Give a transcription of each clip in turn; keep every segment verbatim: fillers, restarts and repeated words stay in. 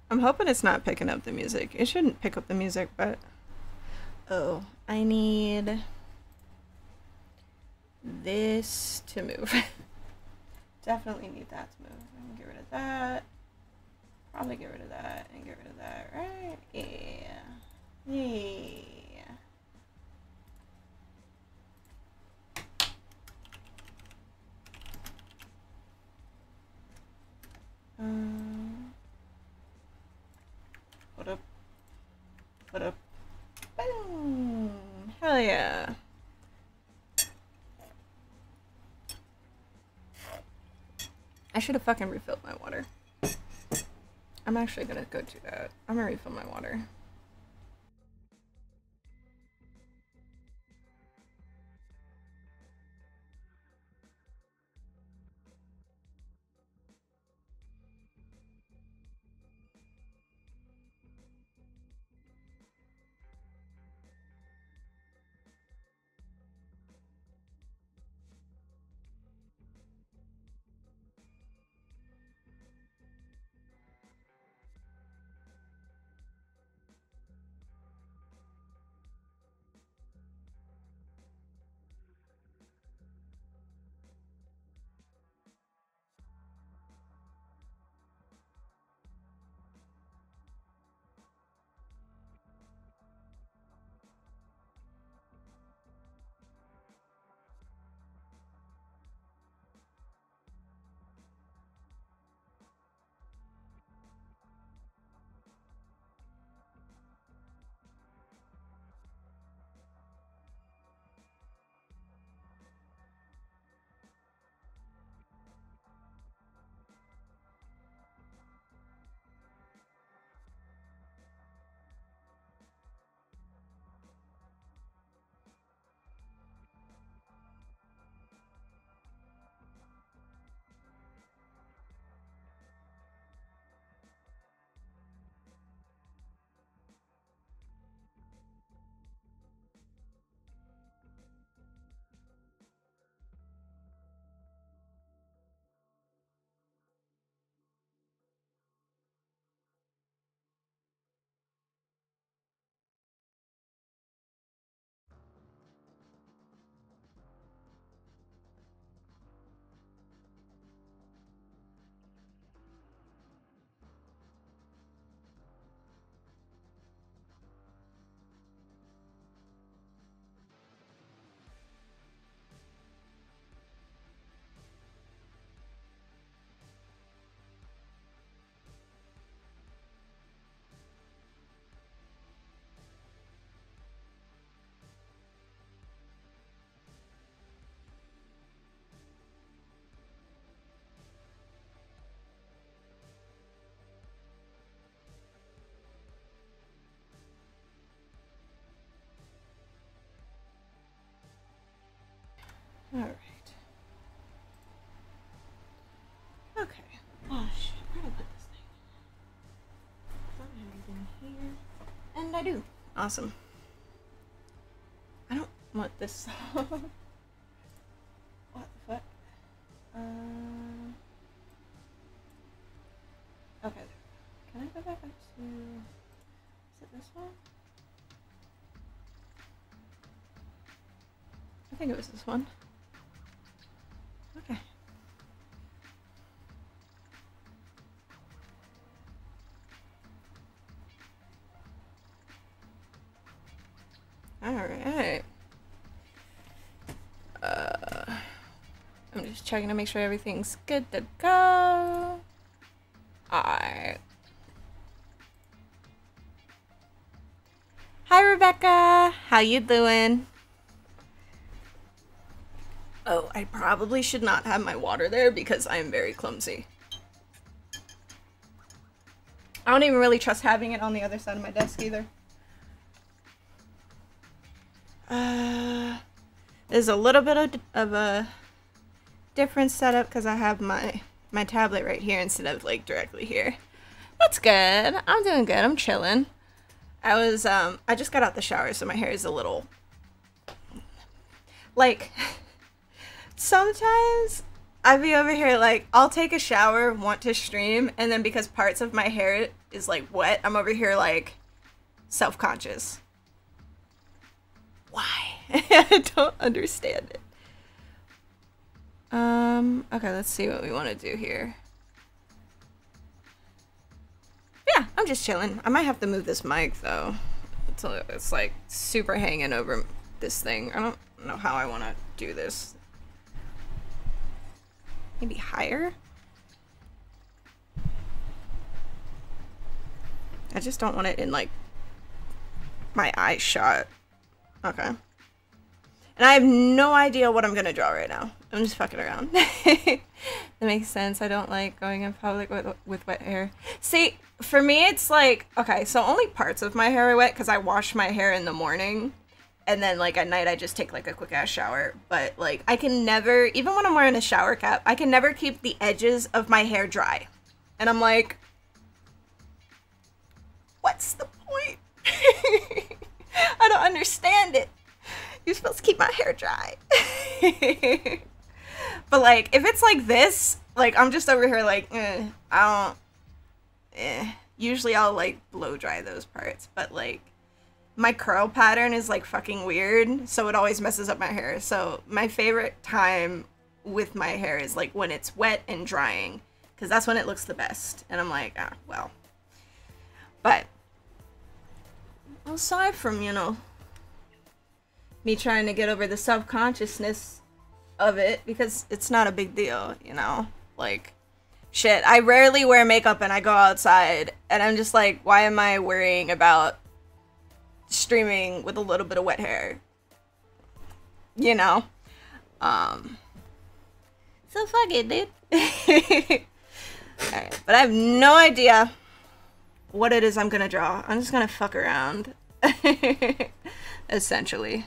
I'm hoping it's not picking up the music. It shouldn't pick up the music, but... Oh, I need... this to move. Definitely need that to move. I can get rid of that. Probably get rid of that and get rid of that, right? Yeah. Yeah. Um, put up. Put up. Boom. Hell yeah. I should have fucking refilled my water. I'm actually gonna go do that. I'm gonna refill my water. Alright. Okay. Oh shit, where did I put this thing? I thought I had everything here. And I do. Awesome. I don't want this. What the fuck? Uh, okay. Can I go back up to... Is it this one? I think it was this one. Okay. Alright. Uh, I'm just checking to make sure everything's good to go. Alright. Hi Rebecca! How you doing? Oh, I probably should not have my water there because I am very clumsy. I don't even really trust having it on the other side of my desk either. Uh, there's a little bit of, of a different setup because I have my, my tablet right here instead of like directly here. That's good. I'm doing good. I'm chilling. I was, um, I just got out the shower, so my hair is a little, like... Sometimes I'd be over here like, I'll take a shower, want to stream, and then because parts of my hair is like wet, I'm over here like self-conscious. Why? I don't understand it. Um, okay, let's see what we want to do here. Yeah, I'm just chilling. I might have to move this mic though. Until it's like super hanging over this thing. I don't know how I want to do this. Maybe higher? I just don't want it in like my eye shot. Okay. And I have no idea what I'm gonna draw right now. I'm just fucking around. That makes sense. I don't like going in public with, with wet hair. See, for me it's like, okay, so only parts of my hair are wet because I wash my hair in the morning. And then like at night I just take like a quick ass shower. But like I can never, even when I'm wearing a shower cap, I can never keep the edges of my hair dry. And I'm like, what's the point? I don't understand it. You're supposed to keep my hair dry. But like, if it's like this, like I'm just over here like, eh, I don't, eh. Usually I'll like blow dry those parts. But like, my curl pattern is like fucking weird. So it always messes up my hair. So my favorite time with my hair is like when it's wet and drying. Because that's when it looks the best. And I'm like, ah, well. But aside from, you know, me trying to get over the self-consciousness of it, because it's not a big deal, you know? Like, shit, I rarely wear makeup and I go outside, and I'm just like, why am I worrying about streaming with a little bit of wet hair? You know? Um, so fuck it, dude. Alright, but I have no idea what it is I'm gonna draw. I'm just gonna fuck around. Essentially.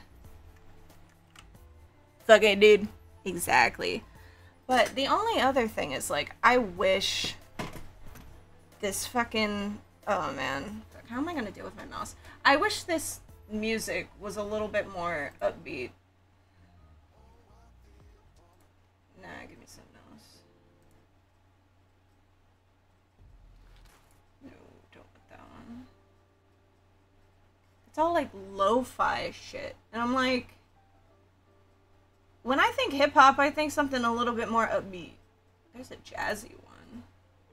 Fuck it, dude. Exactly. But the only other thing is, like, I wish this fucking... Oh, man. How am I gonna deal with my mouse? I wish this music was a little bit more upbeat. Nah, give me something else. No, don't want that one. It's all, like, lo-fi shit. And I'm like... When I think hip-hop, I think something a little bit more upbeat. There's a jazzy one.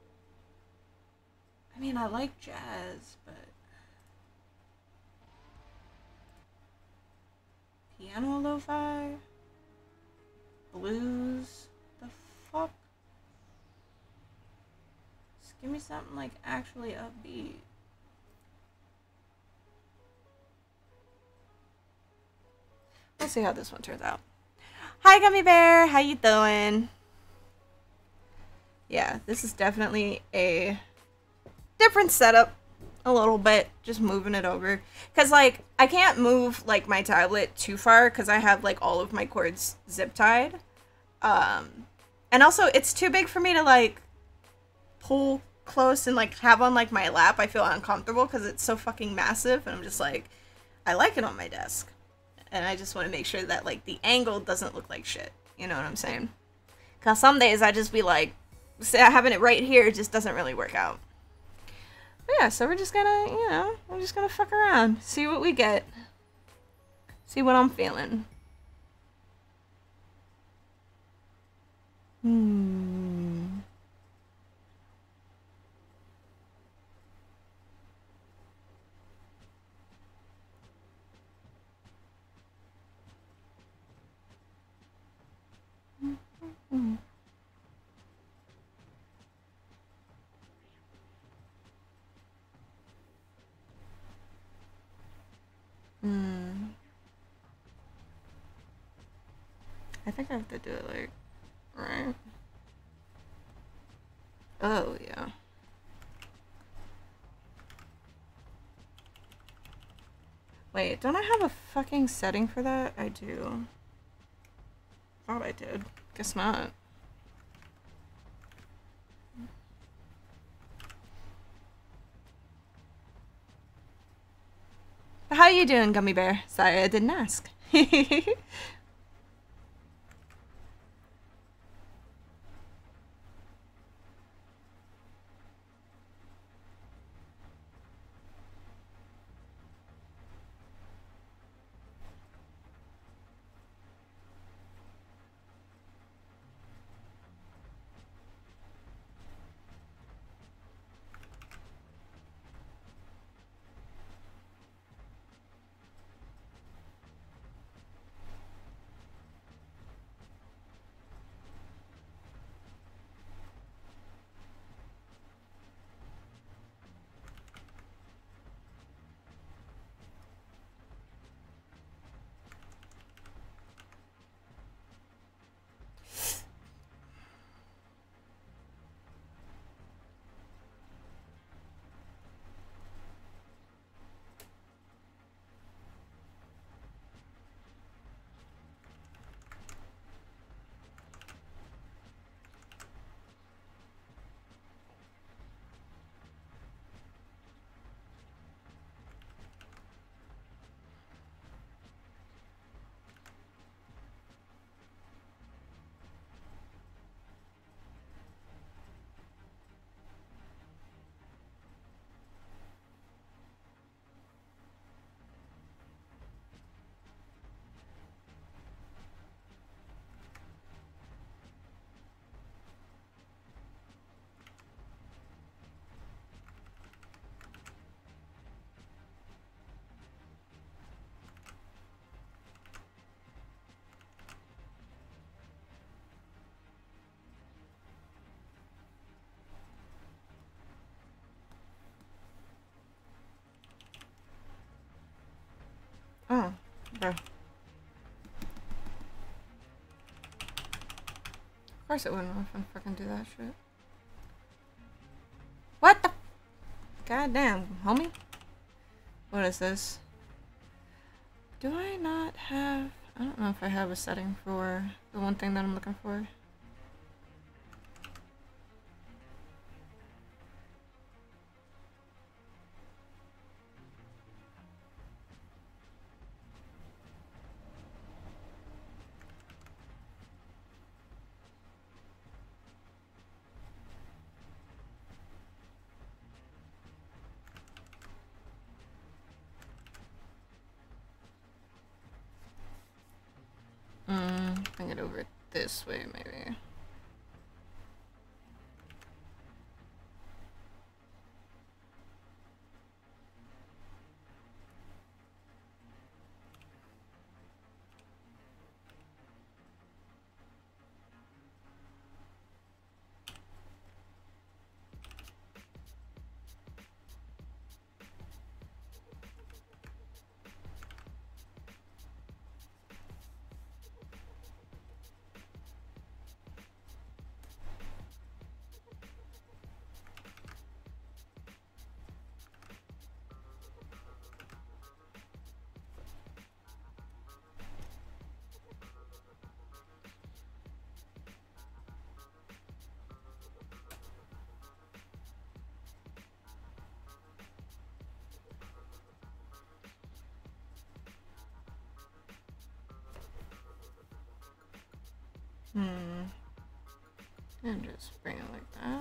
I mean, I like jazz, but... Piano lo-fi? Blues? The fuck? Just give me something, like, actually upbeat. Let's see how this one turns out. Hi, Gummy Bear. How you doing? Yeah, this is definitely a different setup. A little bit. Just moving it over. Because, like, I can't move, like, my tablet too far because I have, like, all of my cords zip-tied. Um, and also, it's too big for me to, like, pull close and, like, have on, like, my lap. I feel uncomfortable because it's so fucking massive. And I'm just like, I like it on my desk. And I just want to make sure that, like, the angle doesn't look like shit. You know what I'm saying? Because some days I just be like, having it right here just doesn't really work out. But yeah, so we're just gonna, you know, we're just gonna fuck around. See what we get. See what I'm feeling. Hmm. Mm. Mm. I think I have to do it like, right? Oh, yeah. Wait, don't I have a fucking setting for that? I do. Thought I did. Guess not. How you doing, Gummy Bear? Sorry, I didn't ask. Of course it wouldn't if I fucking do that shit. What the? Goddamn, homie. What is this? Do I not have... I don't know if I have a setting for the one thing that I'm looking for. Mm, bring it over this way, maybe. Hmm. And just bring it like that.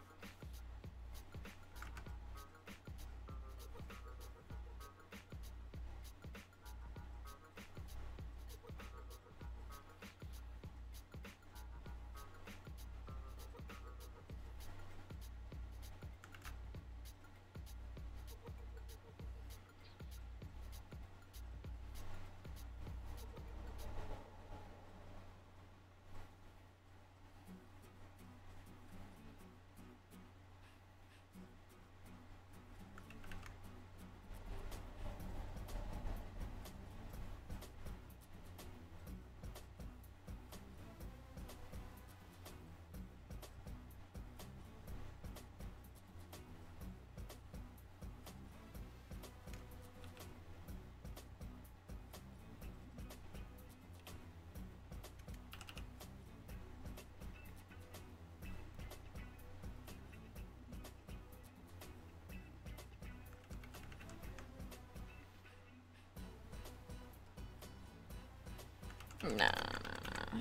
No, no, no.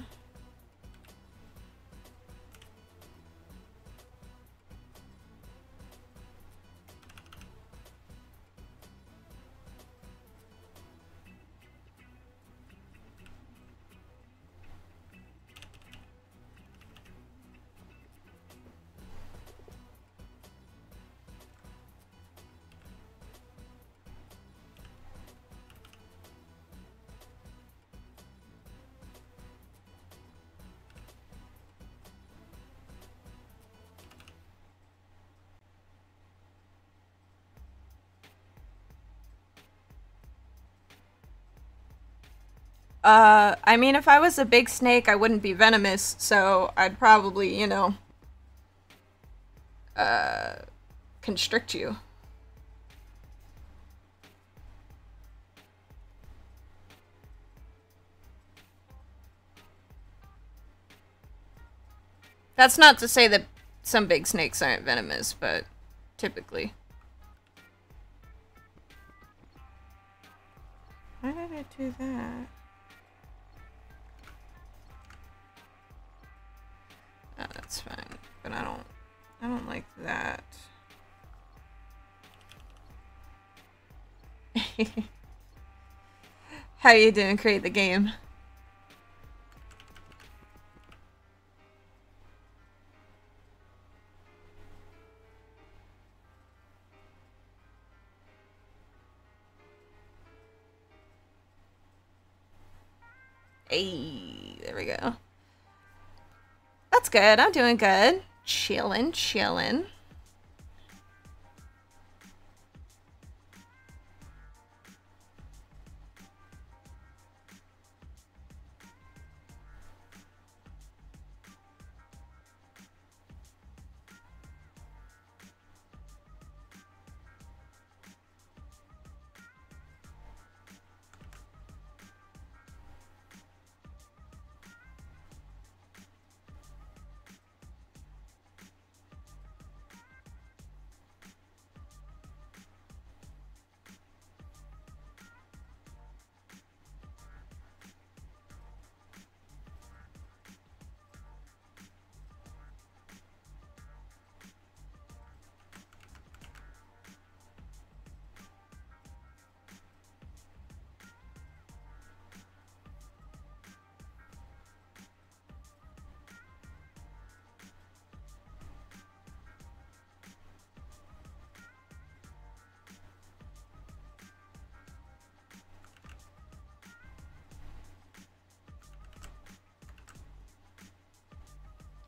Uh, I mean, if I was a big snake, I wouldn't be venomous, so I'd probably, you know, uh, constrict you. That's not to say that some big snakes aren't venomous, but typically. Why did I do that? Oh, that's fine, but I don't, I don't like that. How you doing? Create the game. Hey, there we go. That's good. I'm doing good. Chillin', chillin'.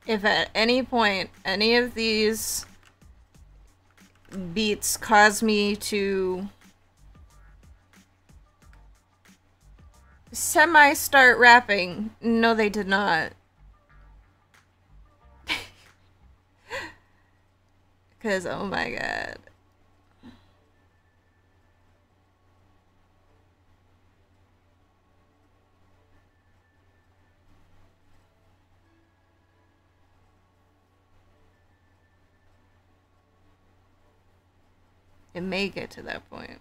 If at any point any of these beats cause me to semi start rapping, no, they did not. Because, oh my god. It may get to that point.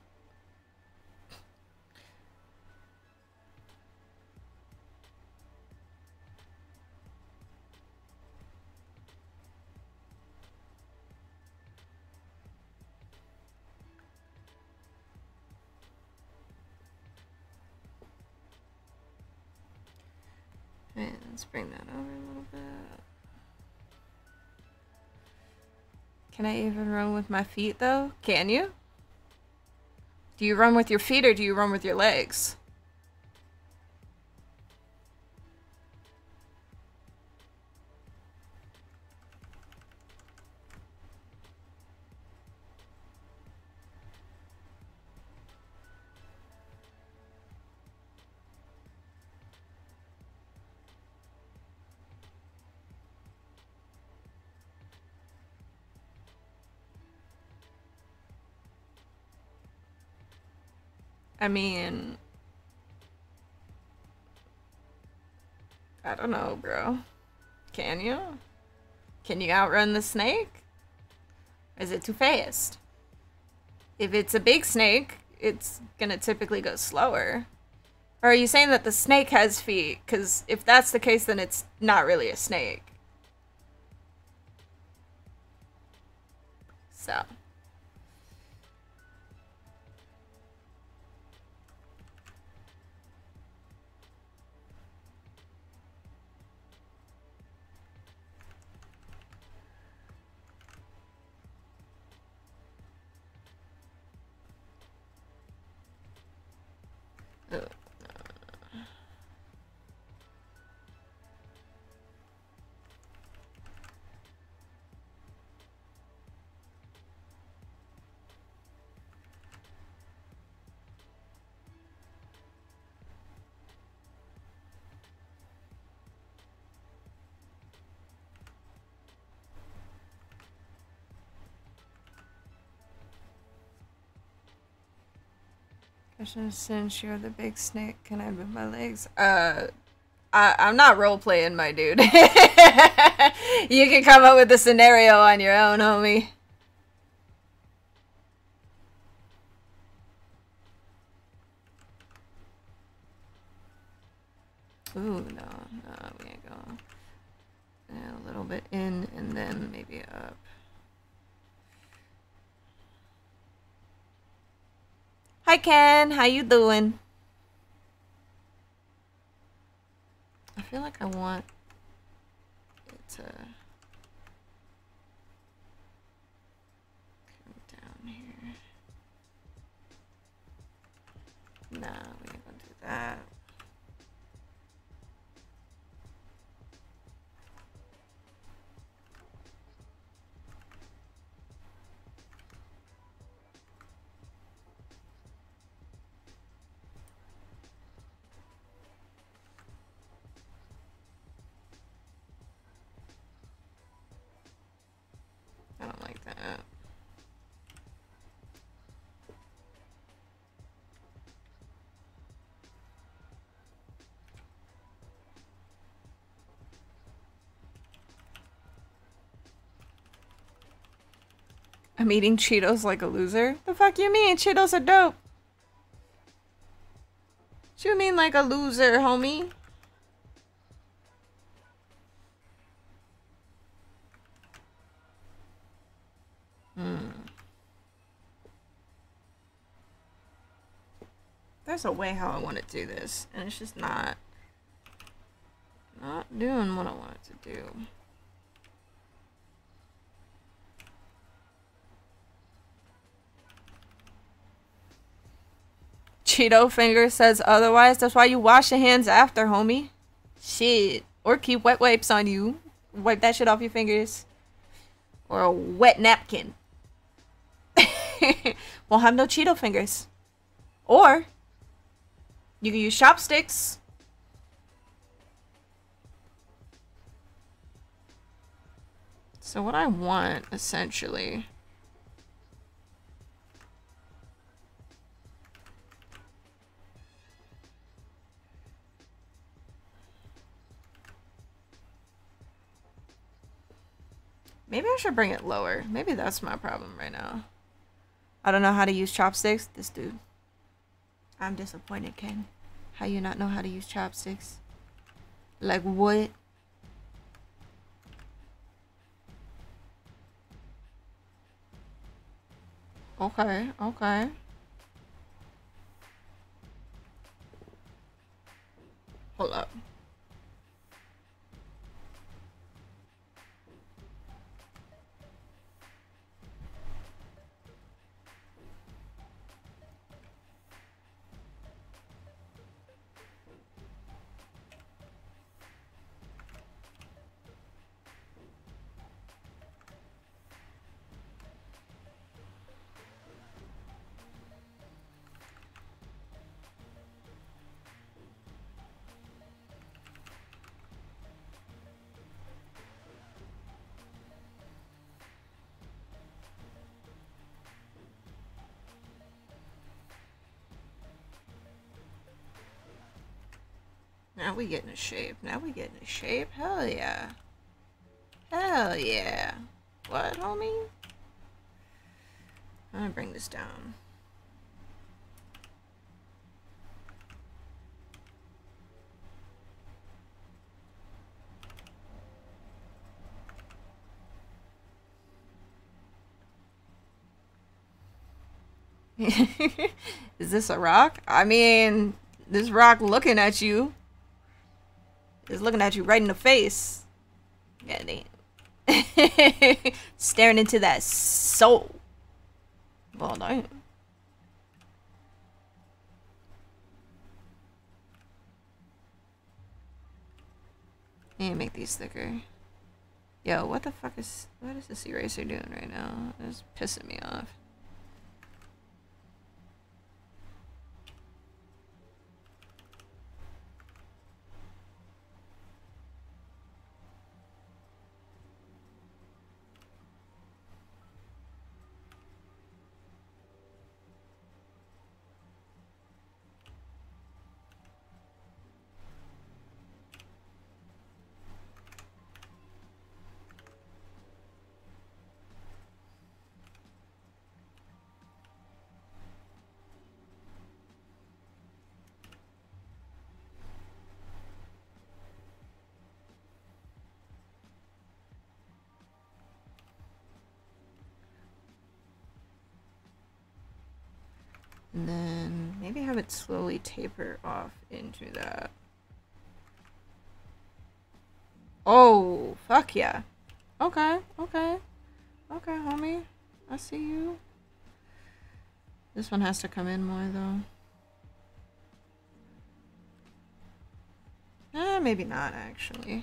Right, let's bring that over a little bit. Can I even run with my feet though? Can you? Do you run with your feet or do you run with your legs? I mean, I don't know, bro. Can you? Can you outrun the snake? Or is it too fast? If it's a big snake, it's gonna typically go slower. Or are you saying that the snake has feet? Because if that's the case, then it's not really a snake. So. Ugh. Since you're the big snake, can I move my legs? Uh, I, I'm not role-playing, my dude. You can come up with the scenario on your own, homie. Ooh, no, no, we ain't going. Yeah, a little bit in, and then maybe up. Hi Ken, how you doing? I feel like I want it to come down here. Nah, we ain't gonna do that. I don't like that. I'm eating Cheetos like a loser? The fuck you mean? Cheetos are dope. What you mean like a loser, homie? Hmm. There's a way how I want to do this, and it's just not not doing what I want it to do. Cheeto Finger says otherwise. That's why you wash your hands after, homie. Shit. Or keep wet wipes on you. wipe that shit off your fingers. Or a wet napkin. Won't have no Cheeto fingers. Or you can use chopsticks. So what I want, essentially... Maybe I should bring it lower. Maybe that's my problem right now. I don't know how to use chopsticks. This dude. I'm disappointed, Ken. How you not know how to use chopsticks? Like what? Okay, okay. Hold up. Now we getting a shape. Now we getting a shape. Hell yeah. Hell yeah. What, homie? I'm gonna bring this down. Is this a rock? I mean, this rock looking at you. Is looking at you right in the face. God damn. Staring into that soul. Well, damn. Need to make these thicker. Yo, what the fuck is... What is this eraser doing right now? It's pissing me off. And then maybe have it slowly taper off into that. Oh, fuck yeah. Okay, okay. Okay, homie. I see you. This one has to come in more, though. Eh, maybe not, actually.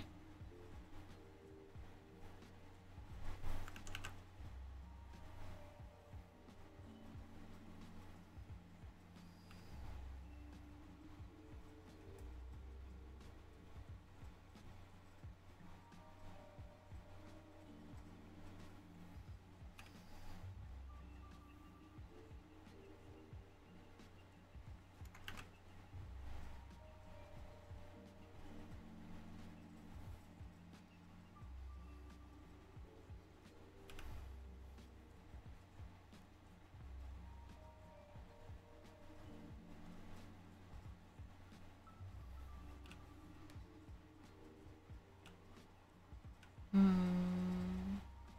Hmm.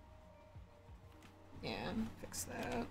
Yeah, fix that.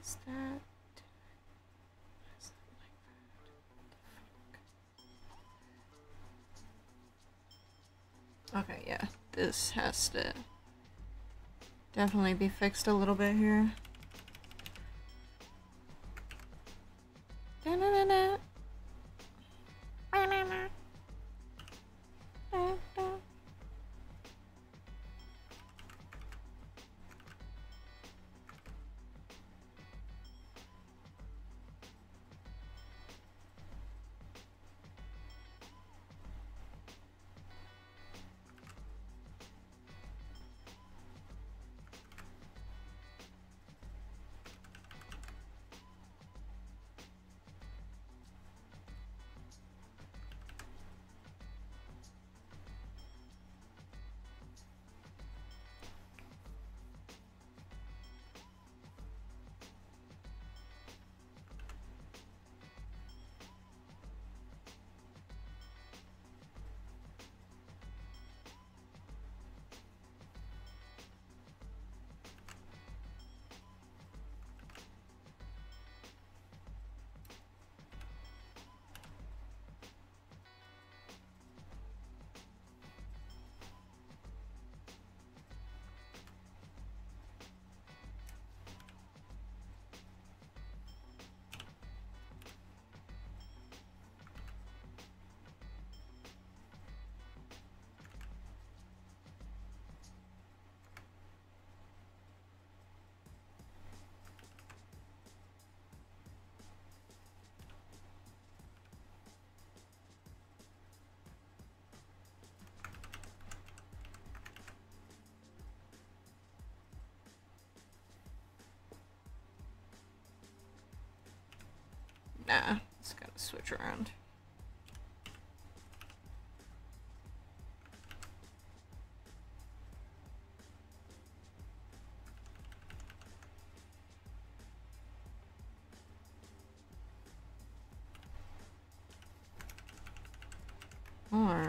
is that? Okay, yeah, this has to definitely be fixed a little bit here. Da-na-na-na. Ba-na-na. Da-da. Nah, it's gotta switch around. Or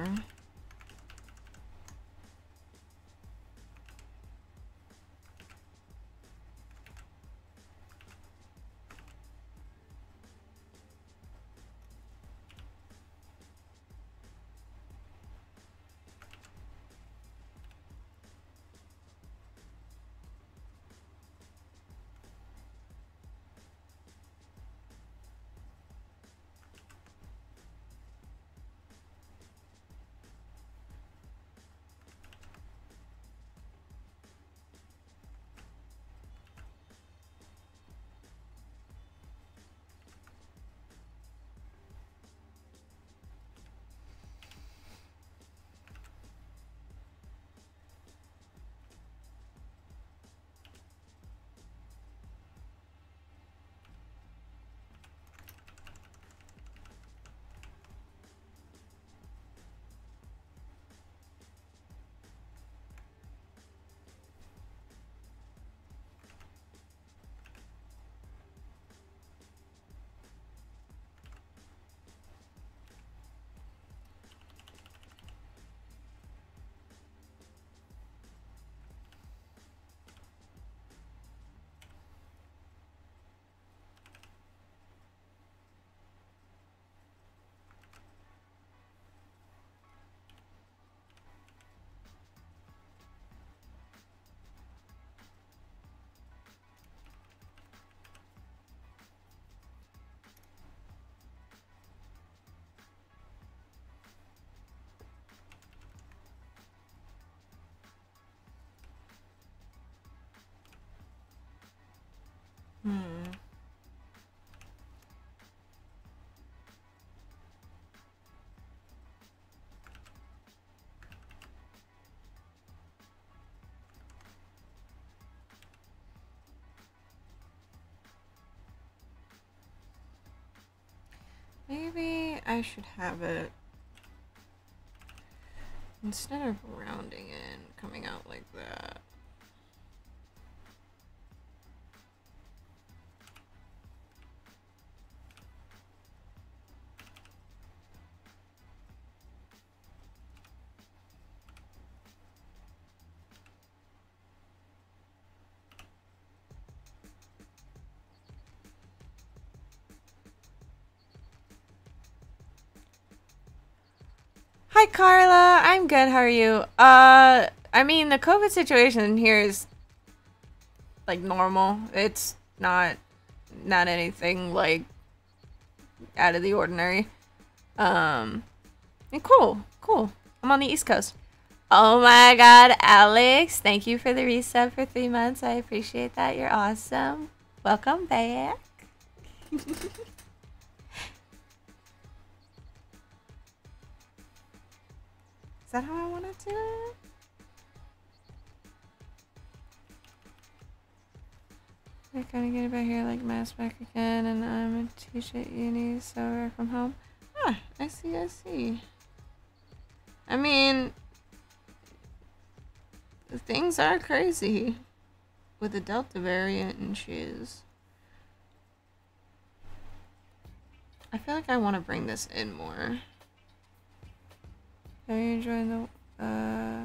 hmm. Maybe I should have it instead of rounding in, coming out like that. Hi, Carla. I'm good. How are you? Uh, I mean, the COVID situation here is like normal. It's not not anything like out of the ordinary. Um, and cool, cool. I'm on the East Coast. Oh my God, Alex! Thank you for the resub for three months. I appreciate that. You're awesome. Welcome back. Is that how I want to do it? They're kind of getting back here, like mass back again, and I'm a teacher at uni, so work from home. Ah, I see, I see. I mean, things are crazy with the Delta variant and shiz. I feel like I want to bring this in more. Are you enjoying the, uh...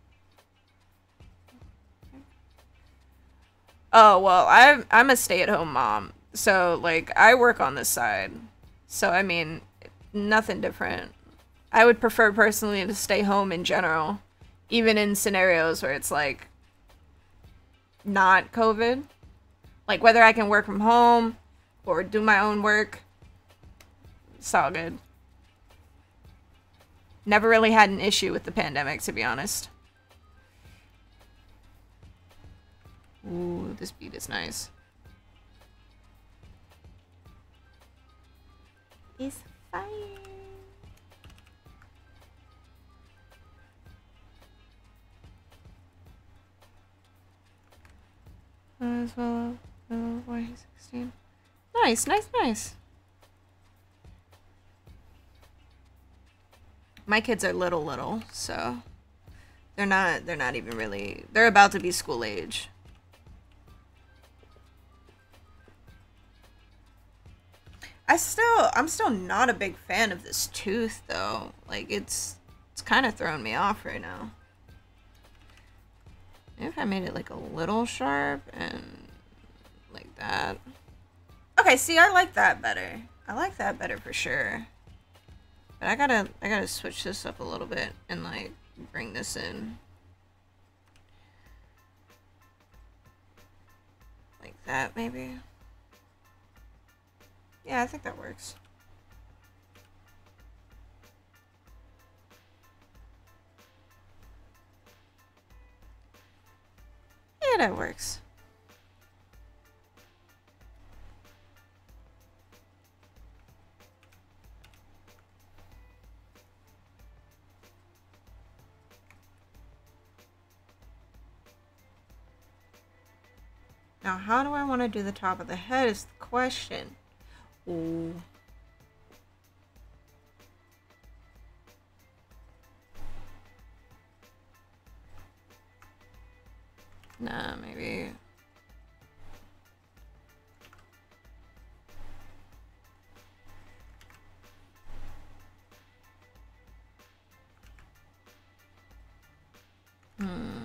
Oh, well, I'm, I'm a stay-at-home mom, so, like, I work on this side. So, I mean, nothing different. I would prefer, personally, to stay home in general, even in scenarios where it's, like, not COVID. Like, whether I can work from home or do my own work, it's all good. Never really had an issue with the pandemic, to be honest. Ooh, this beat is nice. It's fire. As well, a little boy, he's sixteen. Nice, nice, nice. My kids are little, little, so they're not. They're not even really. They're about to be school age. I still, I'm still not a big fan of this tooth, though. Like, it's, it's kind of throwing me off right now. Maybe if I made it, like, a little sharp and like that. Okay, see, I like that better. I like that better for sure. But I gotta, I gotta switch this up a little bit and, like, bring this in. Like that, maybe. Yeah, I think that works. Yeah, that works. Now, how do I want to do the top of the head is the question. Ooh. Nah, maybe. Hmm.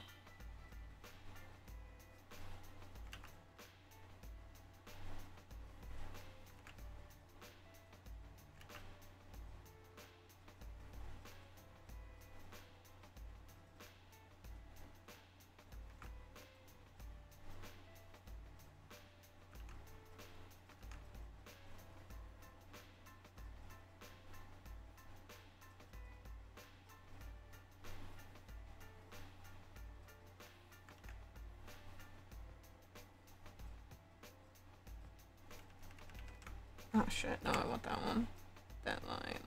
Oh shit, no, I want that one. That line.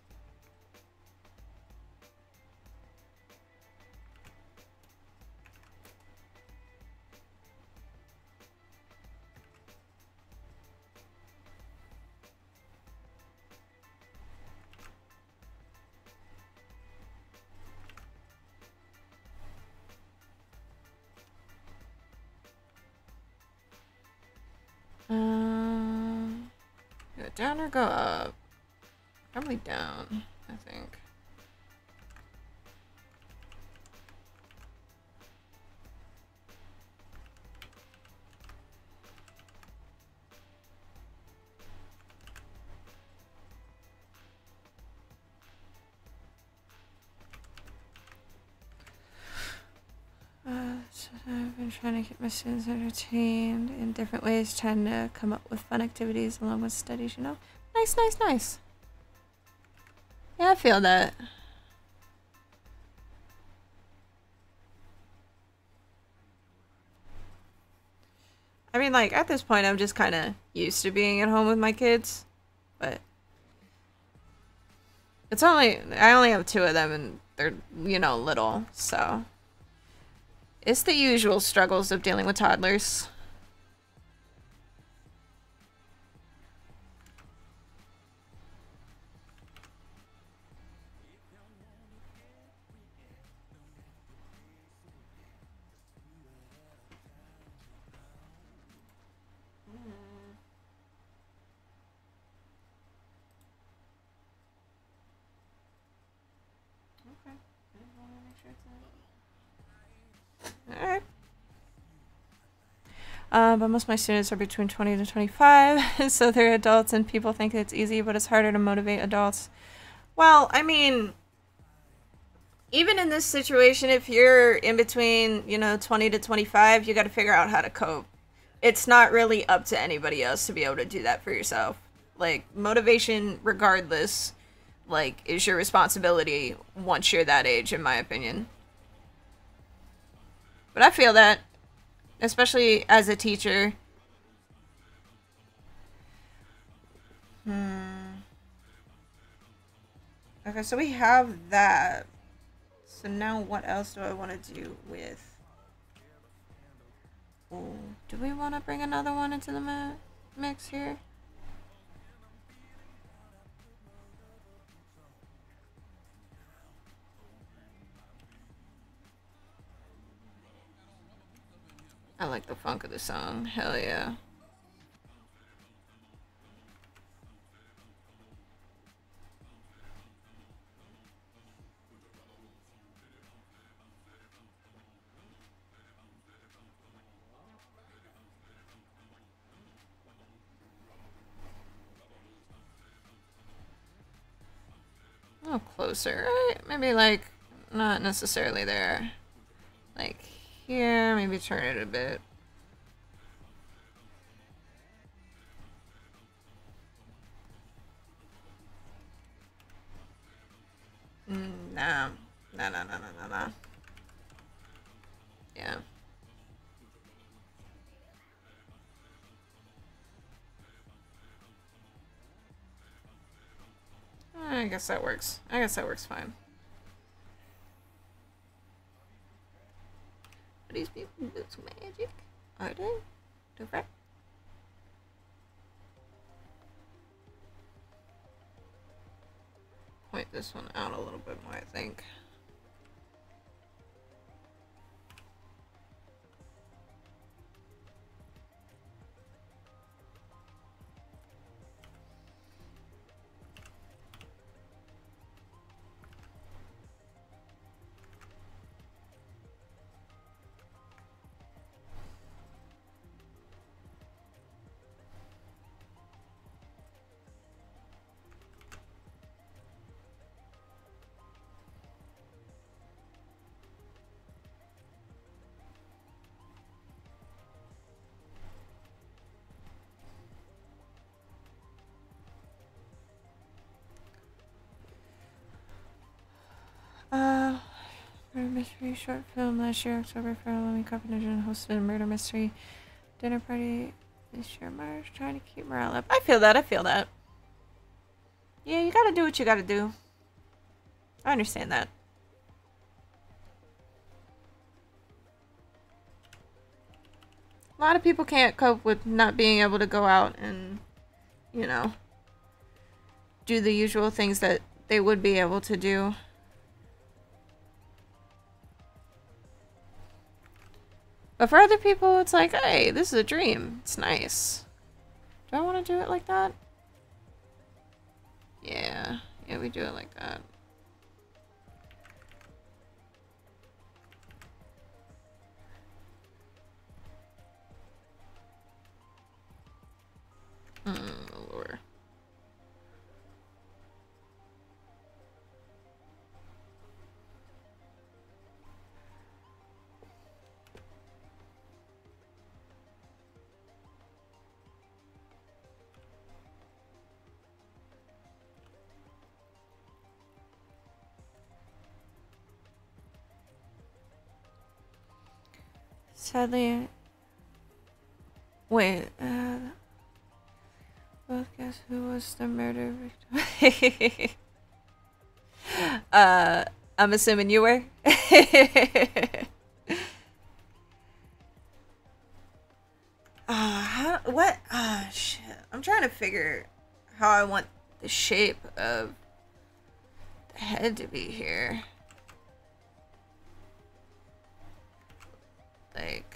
Um, go down or go up? Probably down, I think. I'm trying to keep my students entertained in different ways, trying to come up with fun activities along with studies, you know? Nice, nice, nice. Yeah, I feel that. I mean, like, at this point, I'm just kind of used to being at home with my kids, but it's only, I only have two of them, and they're, you know, little, so it's the usual struggles of dealing with toddlers. Alright. Uh, but most of my students are between twenty to twenty-five, so they're adults and people think it's easy, but it's harder to motivate adults. Well, I mean, even in this situation, if you're in between, you know, twenty to twenty-five, you got to figure out how to cope. It's not really up to anybody else to be able to do that for yourself. Like, motivation, regardless, like, is your responsibility once you're that age, in my opinion. But I feel that, especially as a teacher. Hmm. Okay, so we have that. So now what else do I want to do with... Ooh, do we want to bring another one into the mi mix here? I like the funk of the song. Hell yeah. A little closer, right? Maybe like not necessarily there. Like here, maybe turn it a bit. Mm, nah. Nah, nah, nah, nah, nah, nah. Yeah. I guess that works. I guess that works fine. Are these people do some magic? Are they? Different? Point this one out a little bit more, I think. Uh, murder mystery short film last year, October, for Halloween competition, hosted a murder mystery dinner party this year, March, trying to keep morale up. I feel that, I feel that. Yeah, you gotta do what you gotta do. I understand that. A lot of people can't cope with not being able to go out and, you know, do the usual things that they would be able to do. But for other people, it's like, hey, this is a dream. It's nice. Do I want to do it like that? Yeah. Yeah, we do it like that. Mm, Lord. Sadly, wait. Uh, both guess who was the murder victim? uh, I'm assuming you were. Ah, uh, how? What? Ah, uh, shit. I'm trying to figure how I want the shape of the head to be here. Like,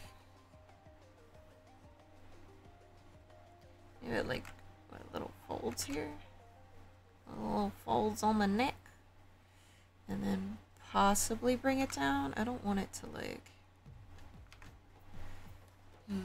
maybe like what, little folds here, little folds on the neck, and then possibly bring it down. I don't want it to like. Hmm.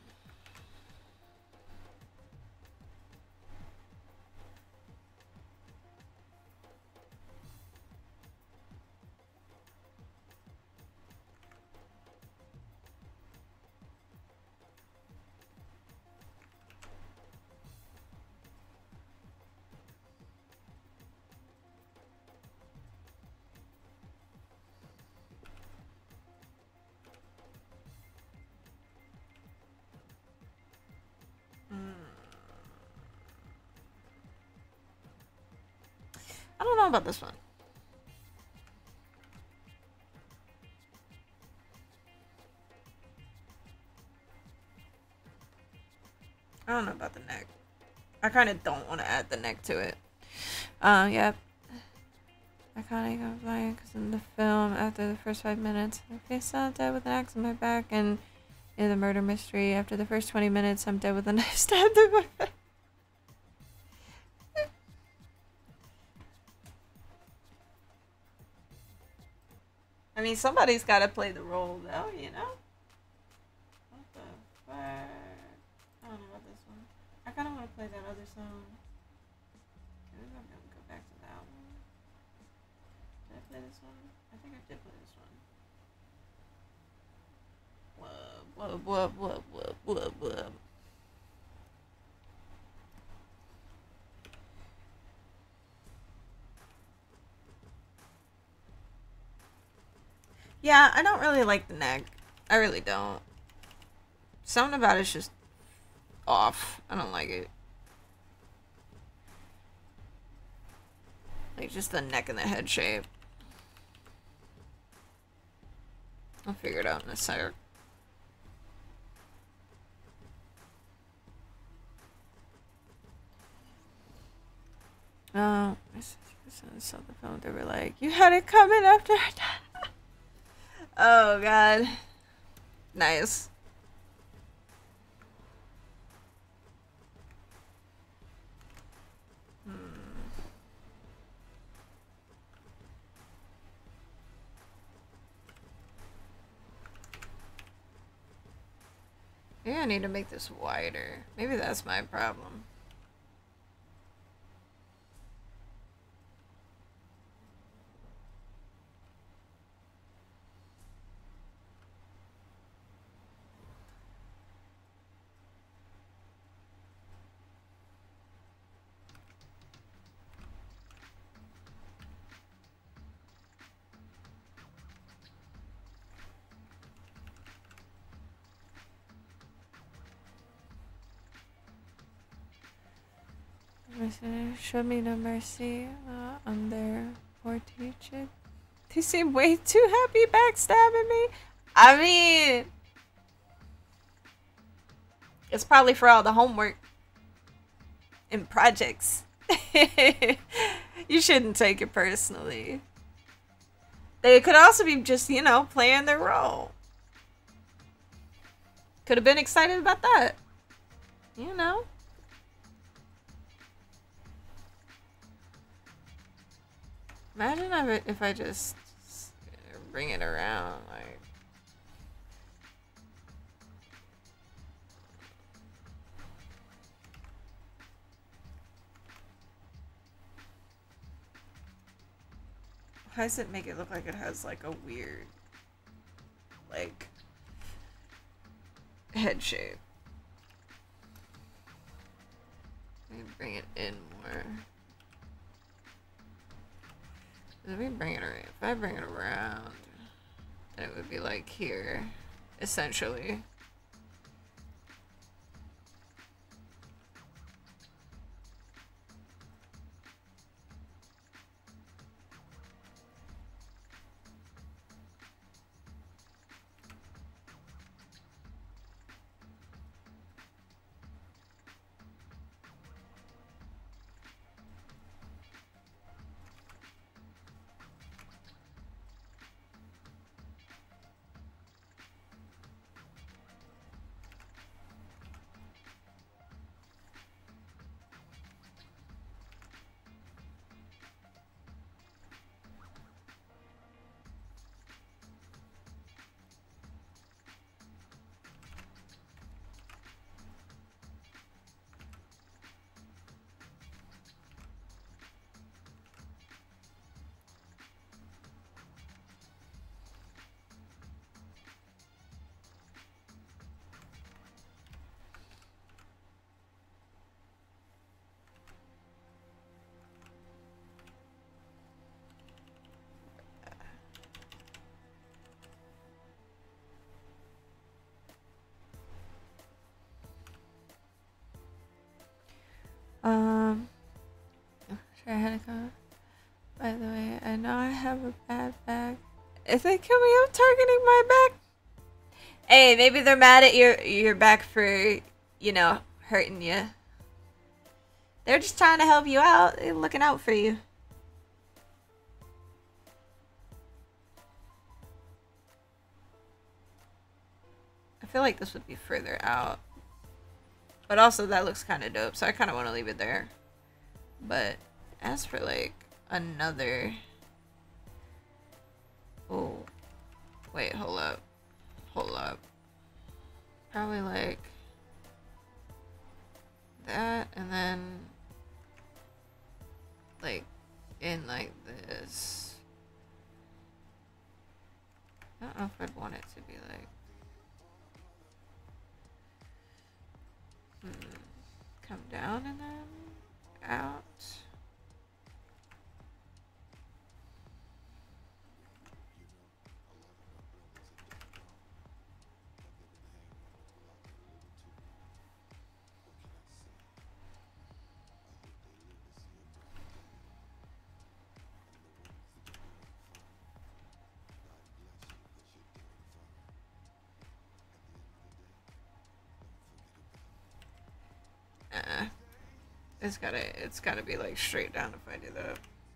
I don't know about this one. I don't know about the neck. I kind of don't want to add the neck to it. Uh, yeah. I kind of got blind because in the film, after the first five minutes, I face out dead with an axe in my back, and in the murder mystery, after the first twenty minutes, I'm dead with a knife stabbed in my back. I mean, somebody's got to play the role, though, you know? What the fuck? I don't know about this one. I kind of want to play that other song. Maybe I'm going to go back to that one. Did I play this one? I think I did play this one. Whoa, whoa, whoa, whoa, whoa, whoa, whoa. Yeah, I don't really like the neck. I really don't. Something about it's just off. I don't like it. Like just the neck and the head shape. I'll figure it out in a sec. Oh, my sister saw the film. They were like, "You had it coming after I died." Oh god. Nice. Hmm. Maybe I need to make this wider. Maybe that's my problem. Show me no mercy uh, on their poor teacher. They seem way too happy backstabbing me. I mean, it's probably for all the homework and projects. You shouldn't take it personally. They could also be just, you know, playing their role. Could have been excited about that. You know. Imagine if I just bring it around, like. Why does it make it look like it has like a weird, like, head shape? Let me bring it in more. Let me bring it around. If I bring it around, then it would be like here. essentially. Um, sure, I had a comment. By the way, I know I have a bad back. Is they coming up targeting my back? Hey, maybe they're mad at your your back for, you know, hurting you. They're just trying to help you out. They're looking out for you. I feel like this would be further out. But also that looks kind of dope, so I kind of want to leave it there. But as for like another... Oh. Wait, hold up. Hold up. Probably like that, and then like in like this. I don't know if I'd want it to be like... Hmm. Come down and then out. Uh, it's gotta, it's gotta be like straight down if I do that.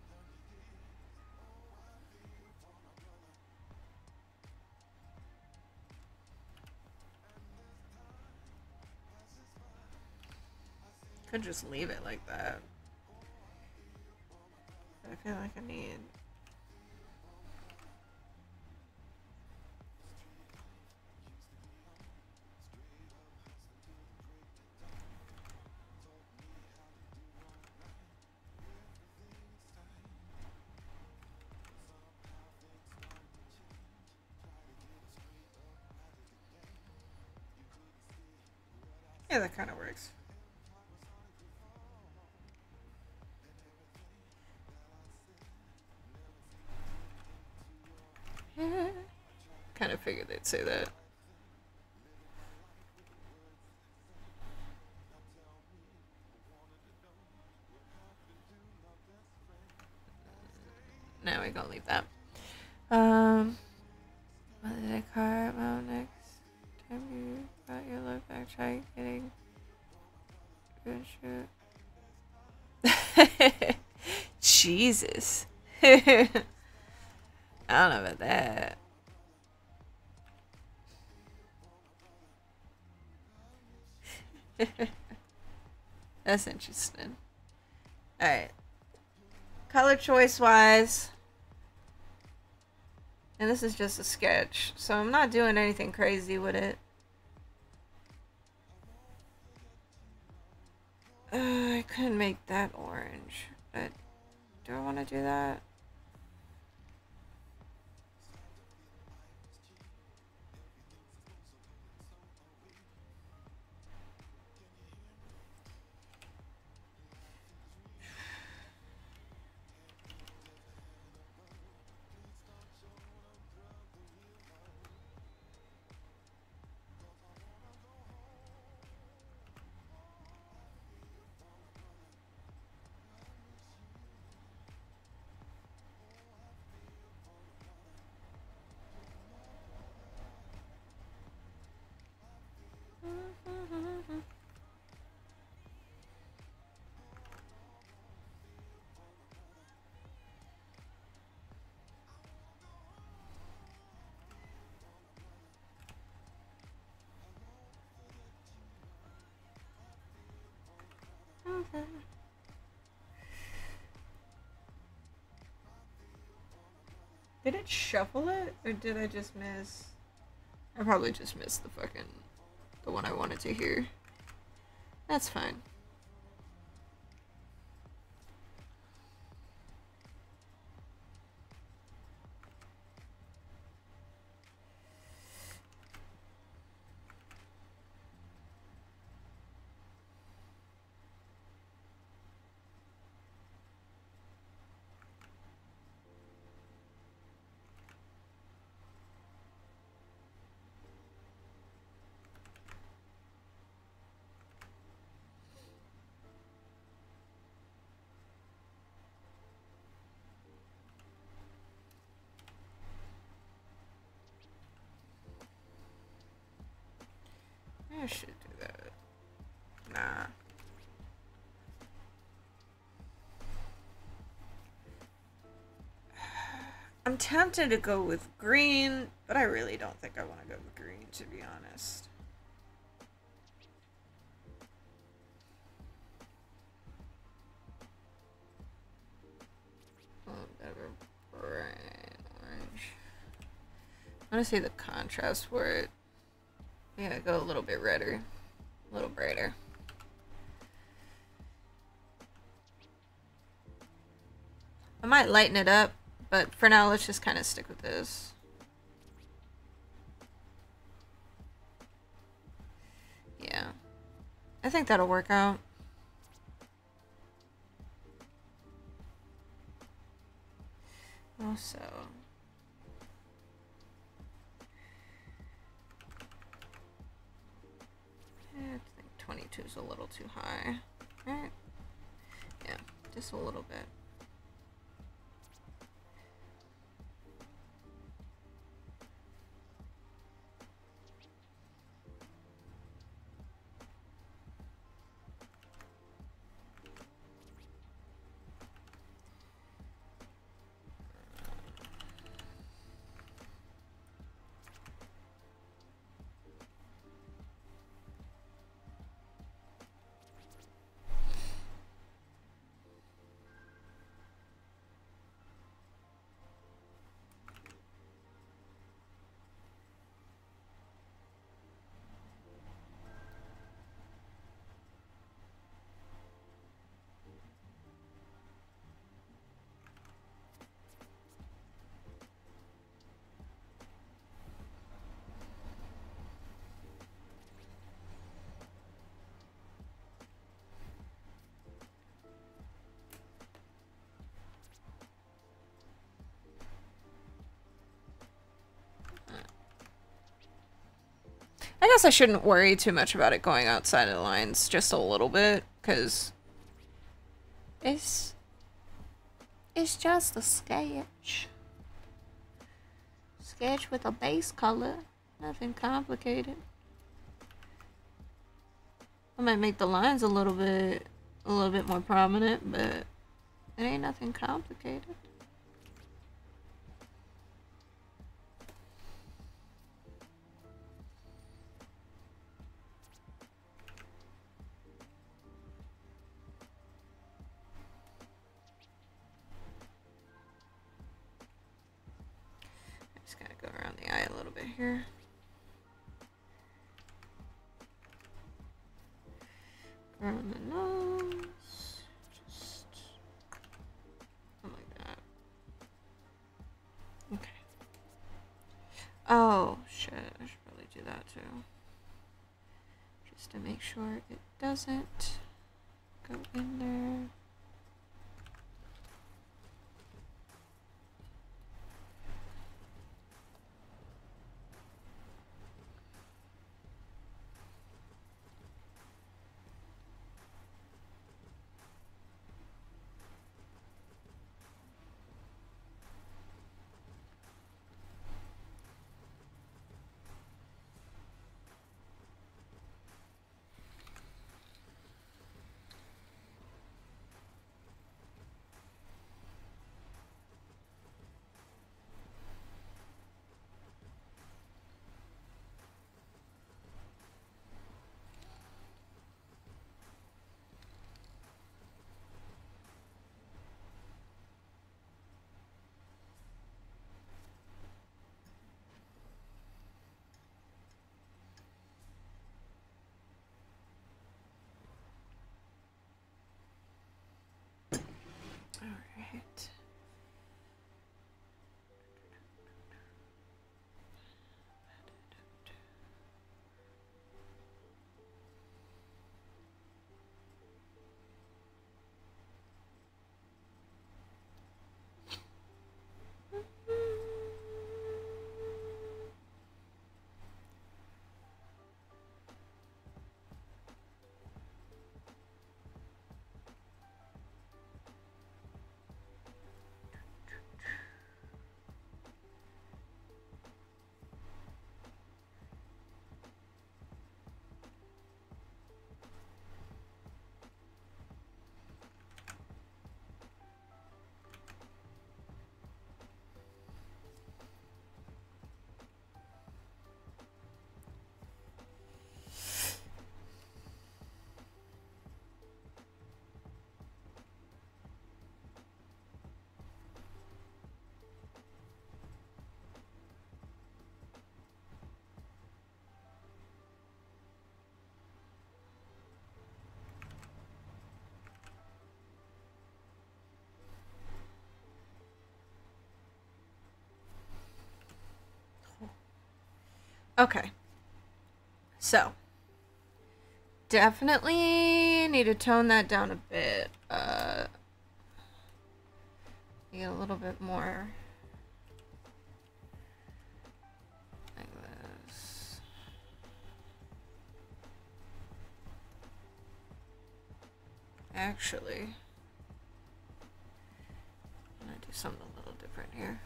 Could just leave it like that. But I feel like I need... Yeah, that kind of works. Kind of figured they'd say that. Now we're gonna leave that. Um, what did I car well next time you got your look back? Try getting good shoot. Jesus. I don't know about that. That's interesting. Alright. Color choice wise. And this is just a sketch, so I'm not doing anything crazy with it. Uh, I couldn't make that orange, but do I want to do that? Did it shuffle it? Or did I just miss? I probably just missed the fucking... the one I wanted to hear. That's fine. I should do that. Nah. I'm tempted to go with green, but I really don't think I want to go with green, to be honest. A little bit of a bright orange. I want to see the contrast for it. Yeah, go a little bit redder, a little brighter. I might lighten it up, but for now, let's just kind of stick with this. Yeah, I think that'll work out. Also, I think twenty-two is a little too high. Right? Yeah, just a little bit. I guess I shouldn't worry too much about it going outside of the lines, just a little bit, because it's, it's just a sketch. Sketch with a base color, nothing complicated. I might make the lines a little bit, a little bit more prominent, but it ain't nothing complicated. Around the eye a little bit here. Around the nose. Just something like that. Okay. Oh, shit. I should probably do that too. Just to make sure it doesn't go in there. Okay. So. Definitely need to tone that down a bit. Uh, get a little bit more like this. Actually, I'm gonna do something a little different here.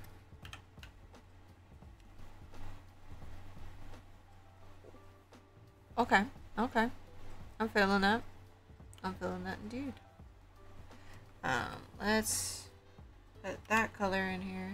Okay, okay. I'm feeling that. I'm feeling that indeed. Um, let's put that color in here.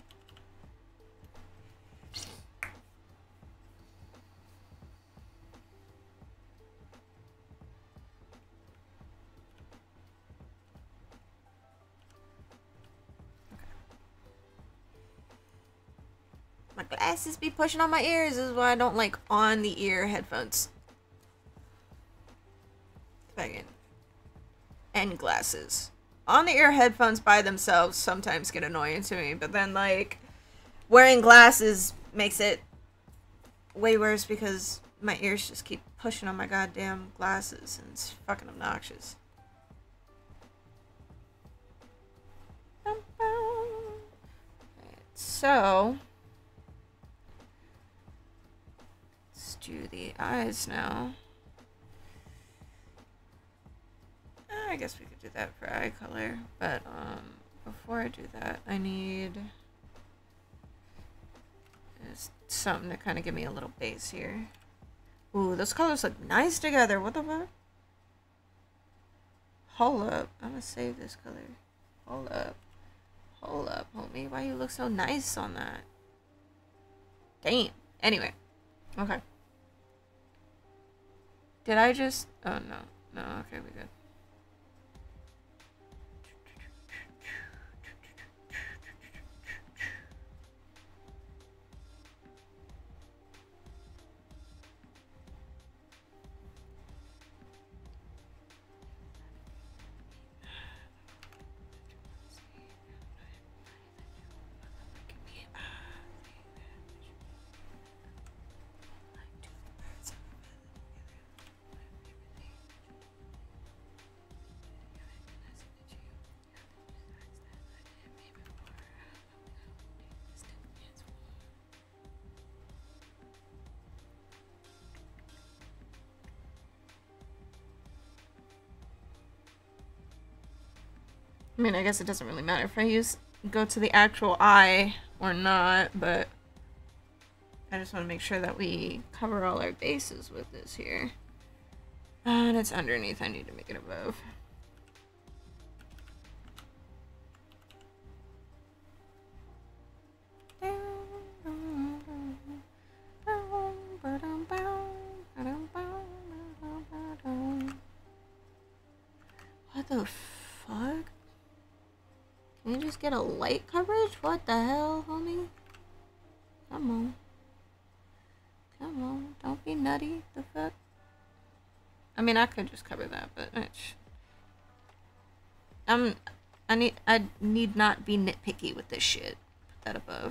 My glasses be pushing on my ears. This is why I don't like on the ear headphones. Again. And glasses. On the ear headphones by themselves sometimes get annoying to me, but then like wearing glasses makes it way worse because my ears just keep pushing on my goddamn glasses and it's fucking obnoxious. Right, so let's do the eyes now. I guess we could do that for eye color, but um, before I do that, I need something to kind of give me a little base here. Ooh, those colors look nice together. What the fuck? Hold up. I'm gonna save this color. Hold up. Hold up, homie. Why you look so nice on that? Damn. Anyway. Okay. Did I just... Oh, no. No, okay, we good. I mean, I guess it doesn't really matter if I use go to the actual eye or not, but I just want to make sure that we cover all our bases with this here. And it's underneath. I need to make it above. What the fuck? Can you just get a light coverage? What the hell, homie? Come on. Come on. Don't be nutty. The fuck? I mean, I could just cover that, but it's... I'm... I need... I need not be nitpicky with this shit. Put that above.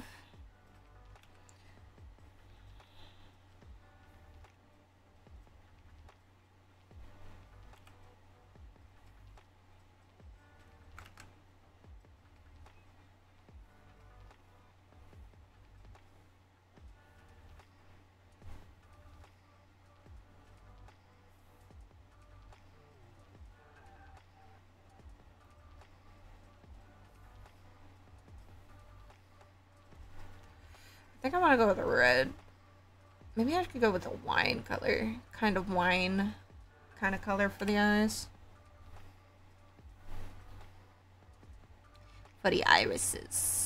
I think I want to go with a red. Maybe I could go with a wine color. Kind of wine kind of color for the eyes. For the irises.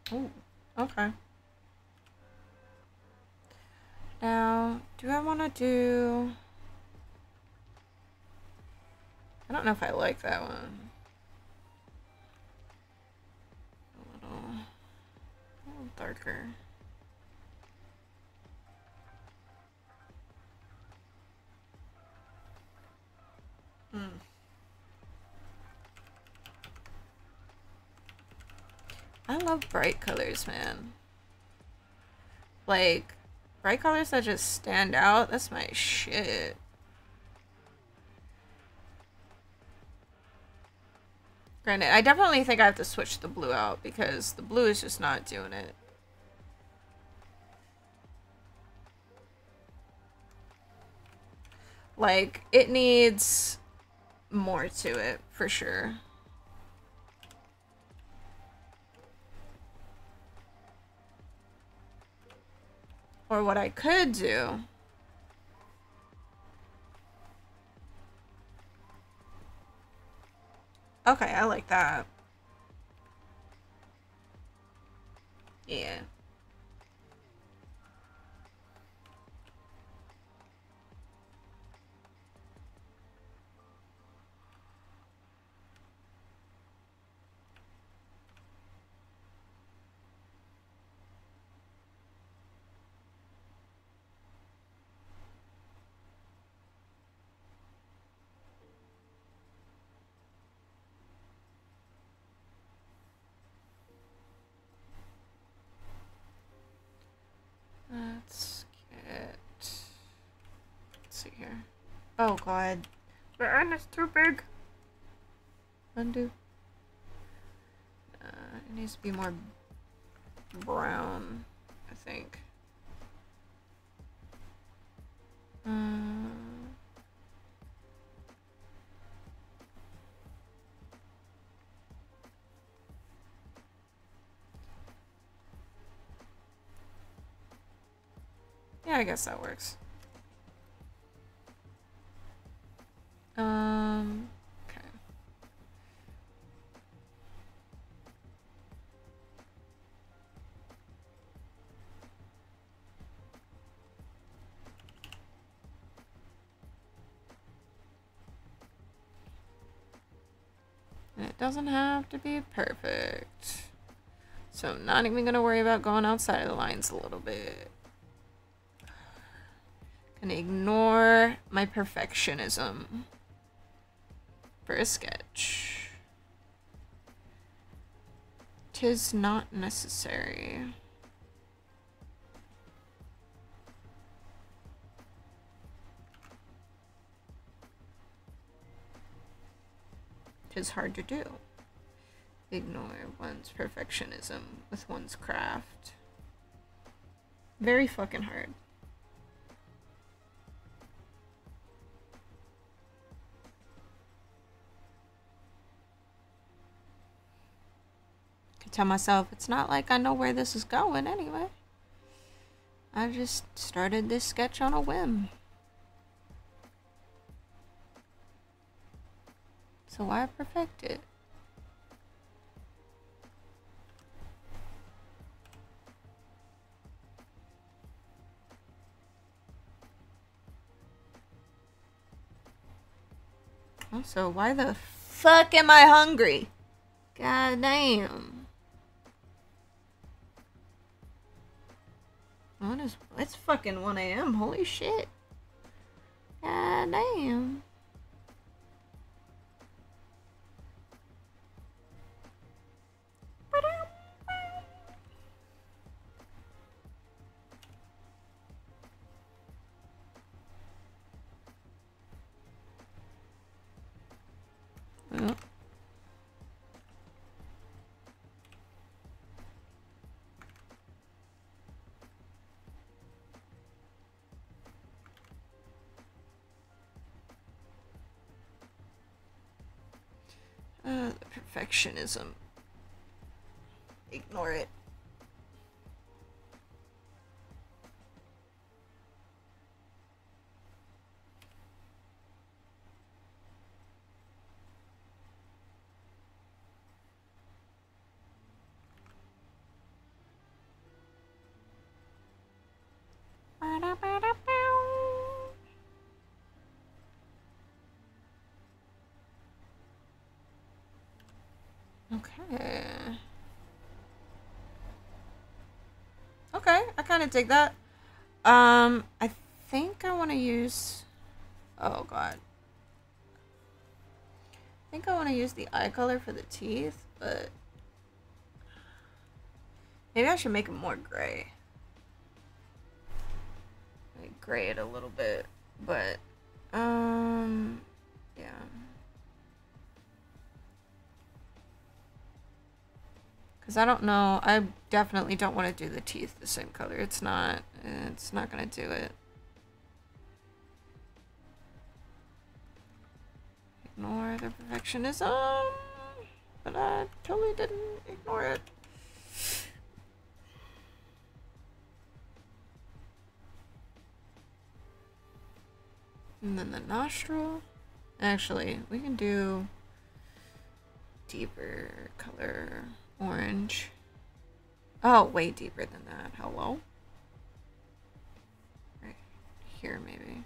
Ooh, okay. Now, do I want to do... I don't know if I like that one. A little, a little darker. Hmm. I love bright colors, man. Like, bright colors that just stand out, that's my shit. Granted, I definitely think I have to switch the blue out because the blue is just not doing it. Like, it needs more to it, for sure. Or what I could do... Okay, I like that. Yeah. Let's get... Let's see here. Oh god. The N is too big. Undo. Uh, it needs to be more brown, I think. Um... Yeah, I guess that works. Um, okay. And it doesn't have to be perfect. So I'm not even gonna worry about going outside of the lines a little bit. Gonna ignore my perfectionism for a sketch. 'Tis not necessary. Tis hard to do. Ignore one's perfectionism with one's craft. Very fucking hard. Tell myself it's not like I know where this is going anyway. I just started this sketch on a whim. So why perfect it? Also, why the fuck am I hungry? God damn. What is, it's fucking one A M, holy shit. God damn. Well. Uh, the perfectionism. Ignore it. Okay. Okay, I kind of dig that. Um, I think I want to use... Oh, God. I think I want to use the eye color for the teeth, but... Maybe I should make them more gray. Like, gray it a little bit, but... Um... Yeah. Because I don't know. I definitely don't want to do the teeth the same color. It's not... It's not going to do it. Ignore the perfectionism. But I totally didn't ignore it. And then the nostril. Actually, we can do deeper color orange. Oh, way deeper than that. Hello? Right here, maybe.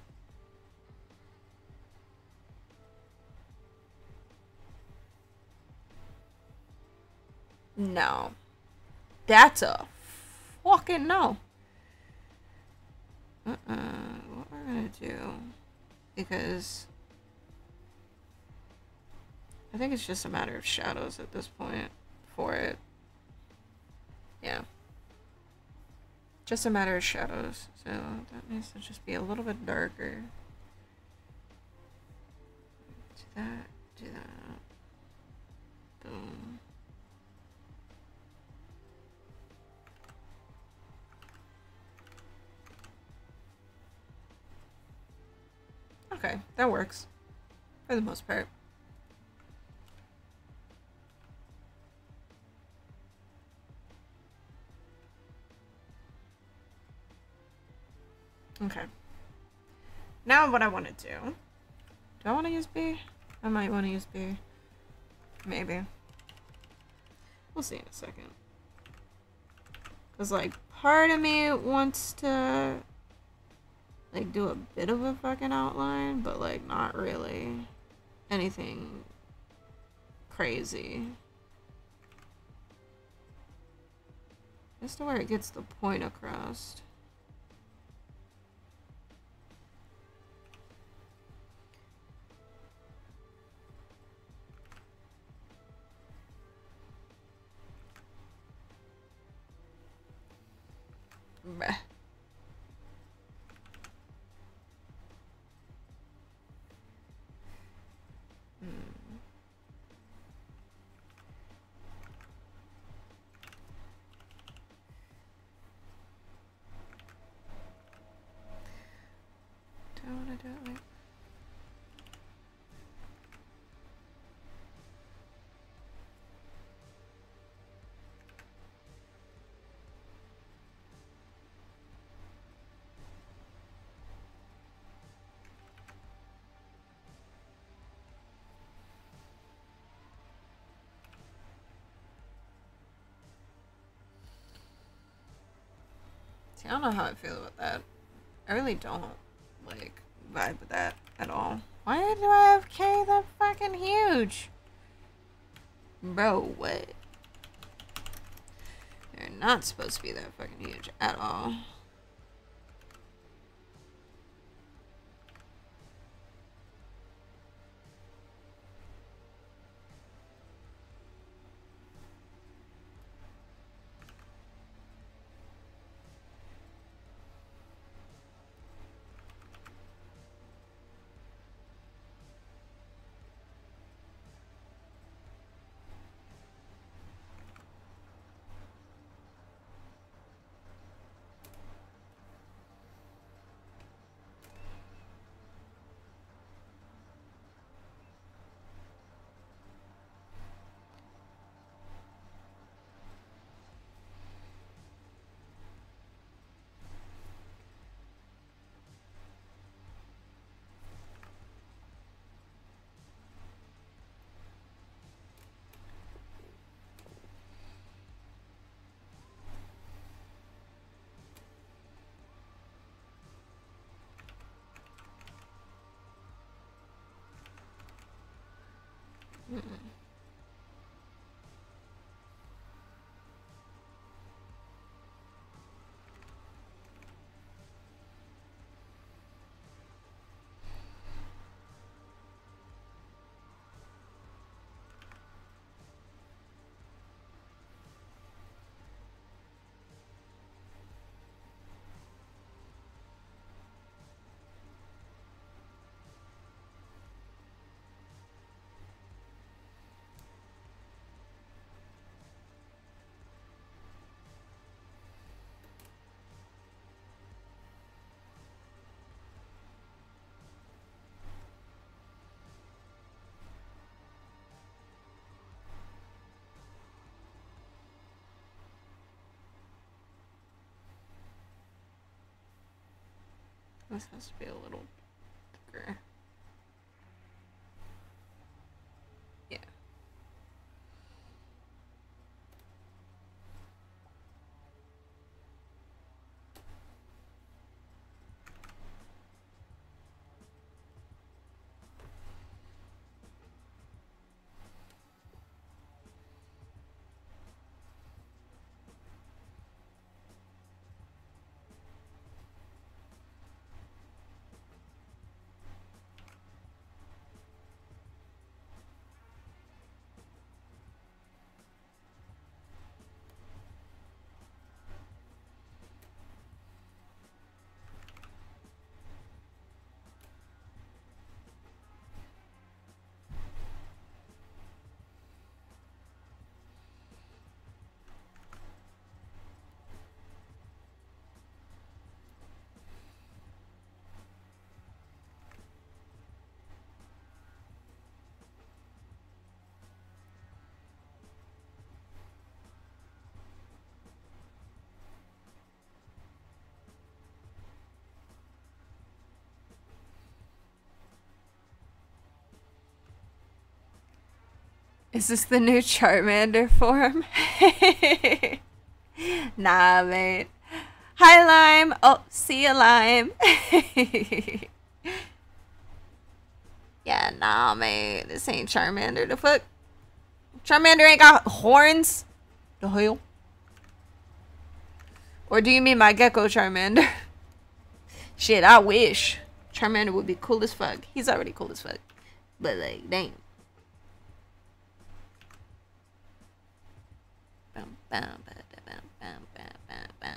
No. That's a fucking no. Uh-uh. What we're gonna do... Because I think it's just a matter of shadows at this point for it. Yeah. Just a matter of shadows. So that needs to just be a little bit darker. Do that, do that. Boom. Okay, that works. For the most part. Okay. Now what I want to do. Do I want to use B? I might want to use B. Maybe. We'll see in a second. Because, like, part of me wants to... like, do a bit of a fucking outline, but, like, not really anything crazy. Just to where it gets the point across. Bleh. Do I want to do it like... See, I don't know how I feel about that. I really don't, like, vibe with that at all. Why do I have K that fucking huge? Bro, what? They're not supposed to be that fucking huge at all. Mm-mm. This has to be a little thicker. Yeah. Is this the new Charmander form? Nah, mate. Hi, Lime. Oh, see you, Lime. Yeah, nah, mate. This ain't Charmander. The fuck? Charmander ain't got horns? The hell? Or do you mean my Gecko Charmander? Shit, I wish. Charmander would be cool as fuck. He's already cool as fuck. But, like, damn. Bam, bam, bam, bam, bam, bam, bam, bam.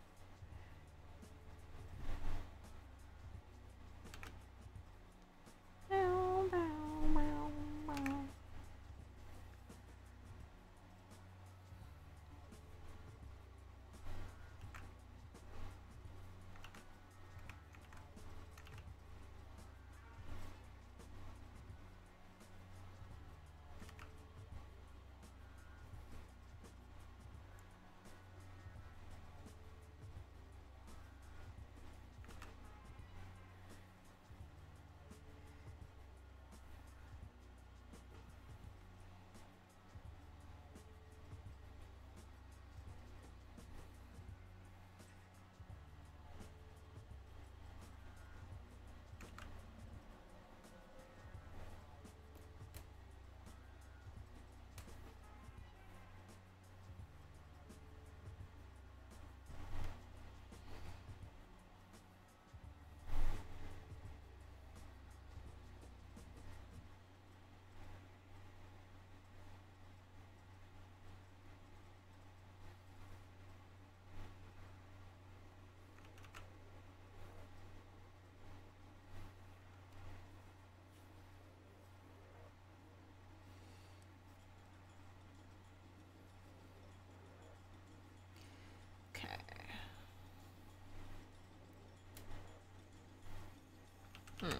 Hmm.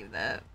leave that.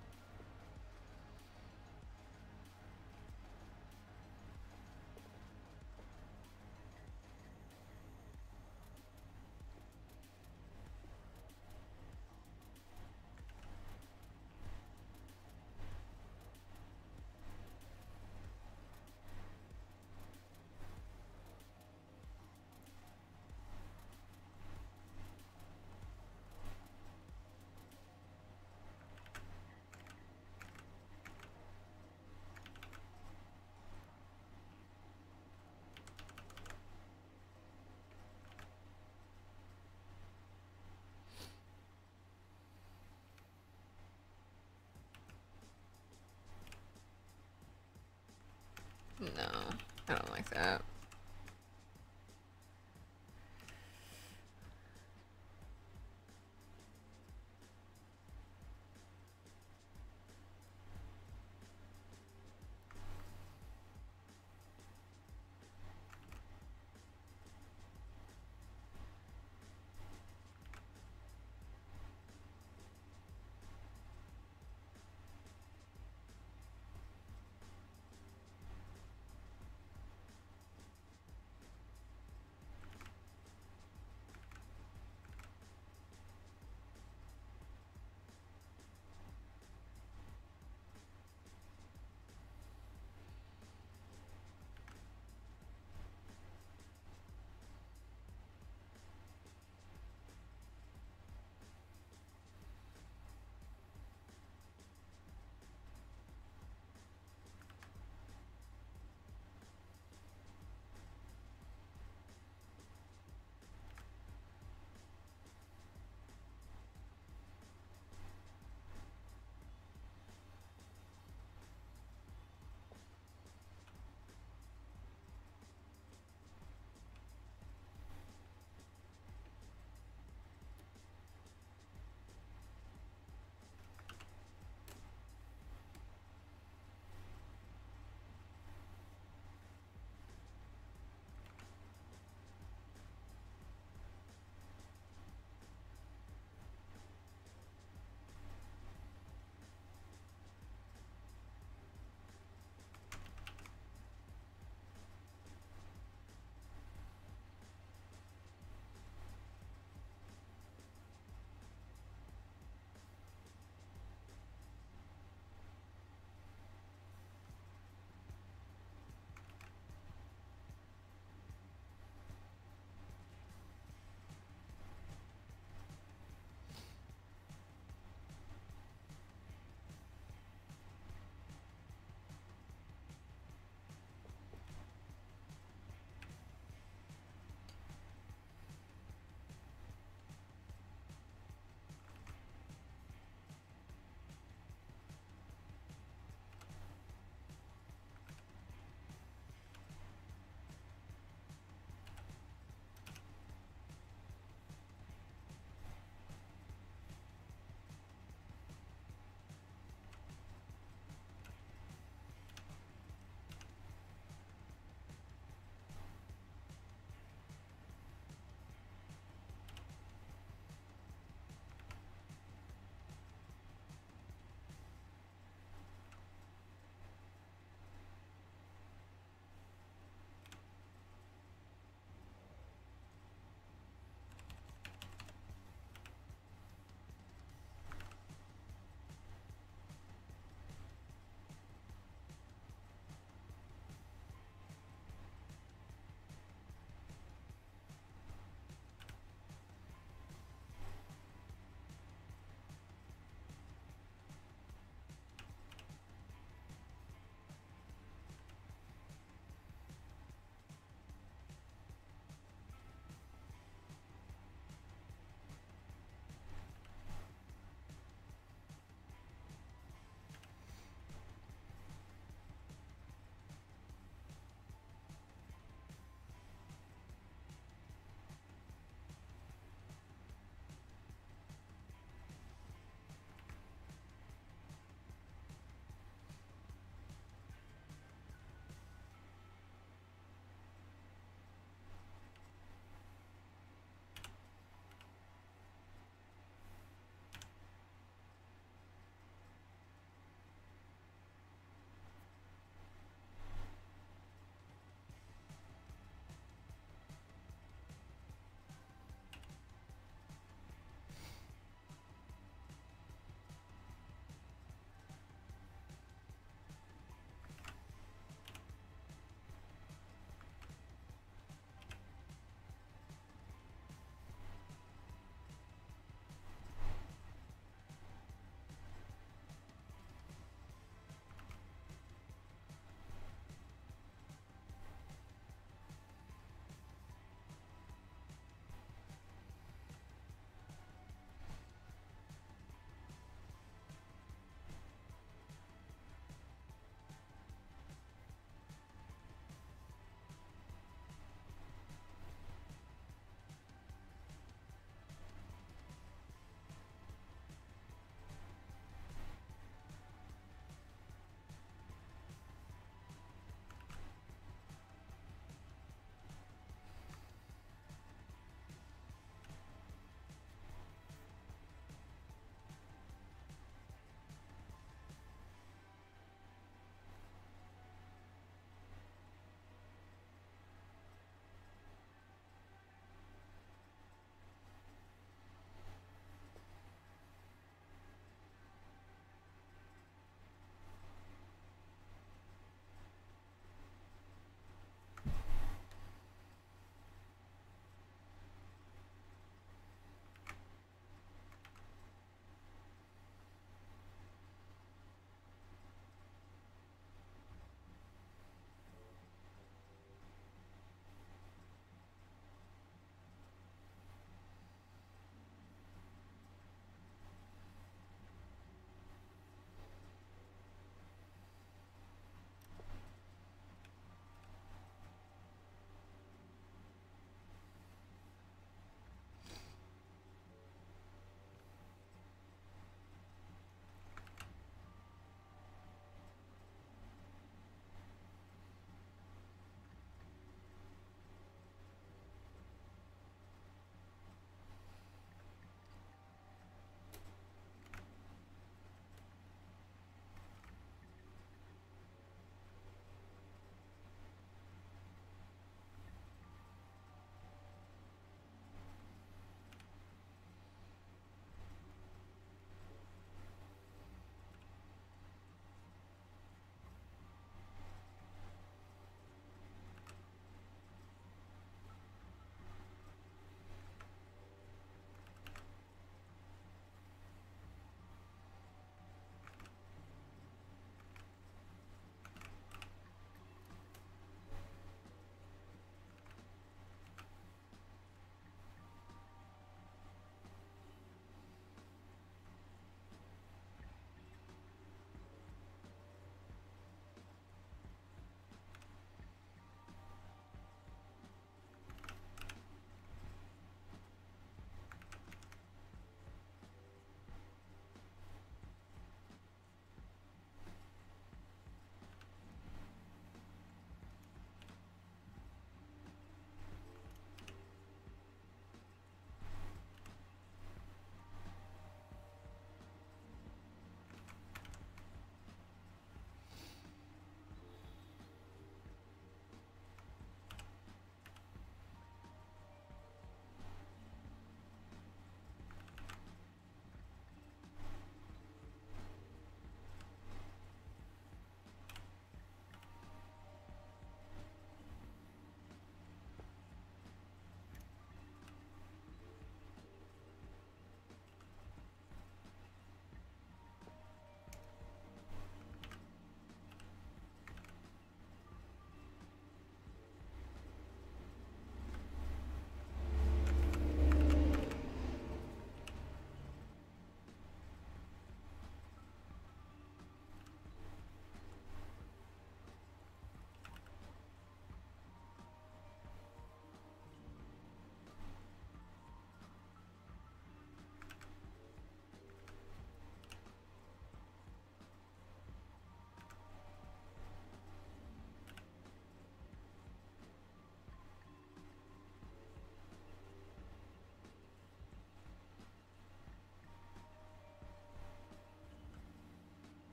No, I don't like that.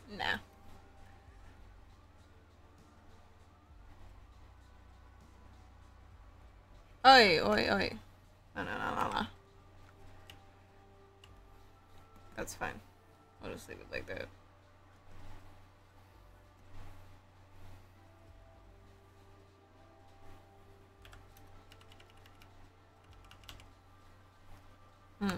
Nah. Oi, oi, oi. No, no, no, no, no. That's fine. I'll just leave it like that. Hmm.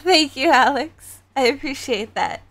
Thank you, Alex. I appreciate that.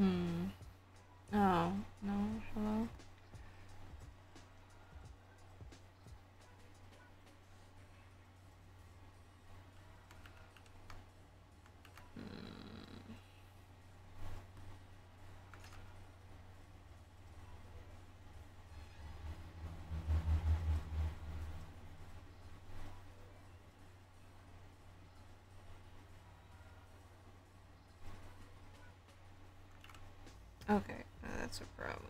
Hmm. Oh, no, hello? Okay, uh, that's a problem.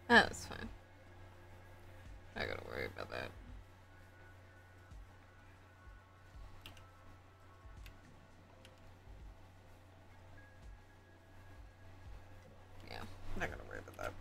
That's fine. I gotta worry about that. Yeah, not gonna worry about that.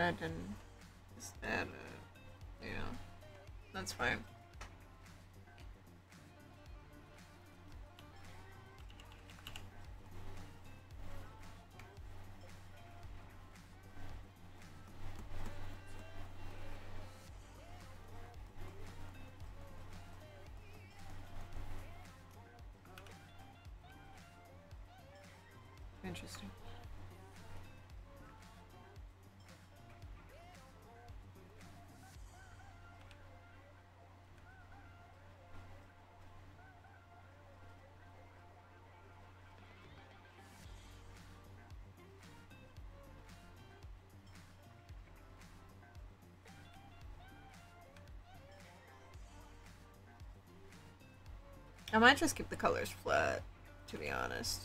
red and is that uh, yeah, that's fine. Interesting. I might just keep the colors flat, to be honest.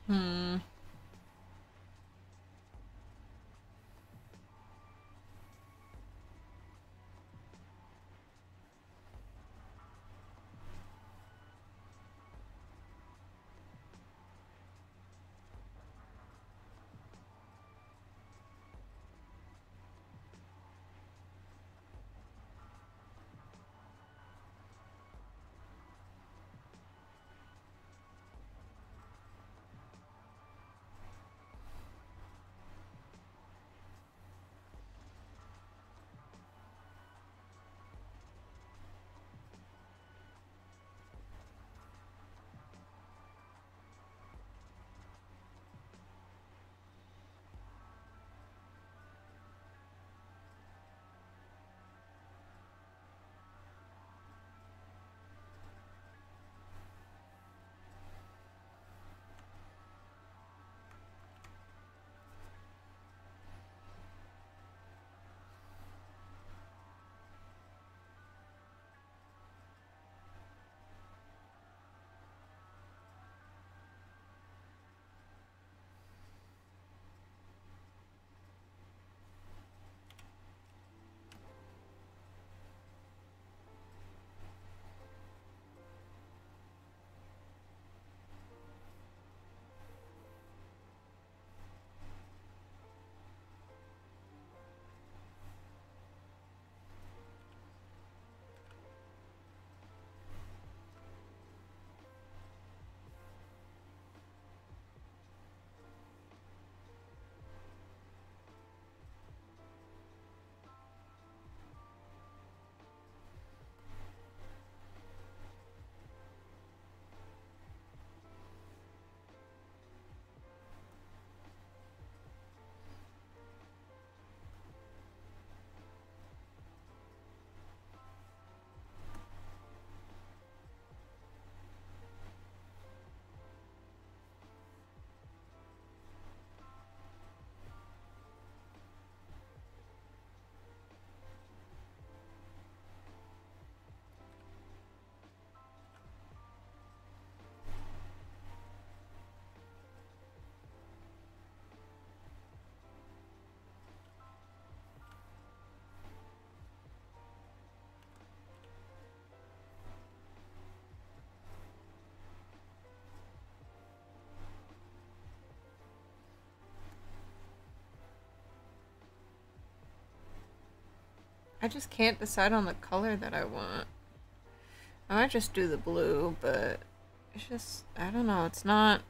Hmm. I just can't decide on the color that I want. I might just do the blue, but it's just, I don't know, it's not,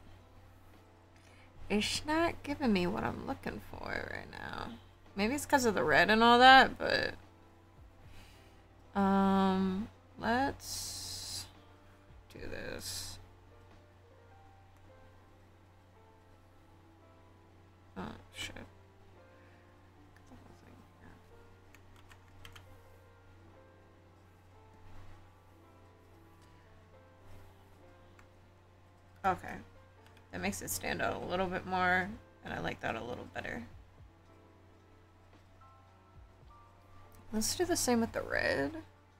it's not giving me what I'm looking for right now. Maybe it's because of the red and all that, but, um, let's do this. Oh, shit. Okay, that makes it stand out a little bit more, and I like that a little better. Let's do the same with the red.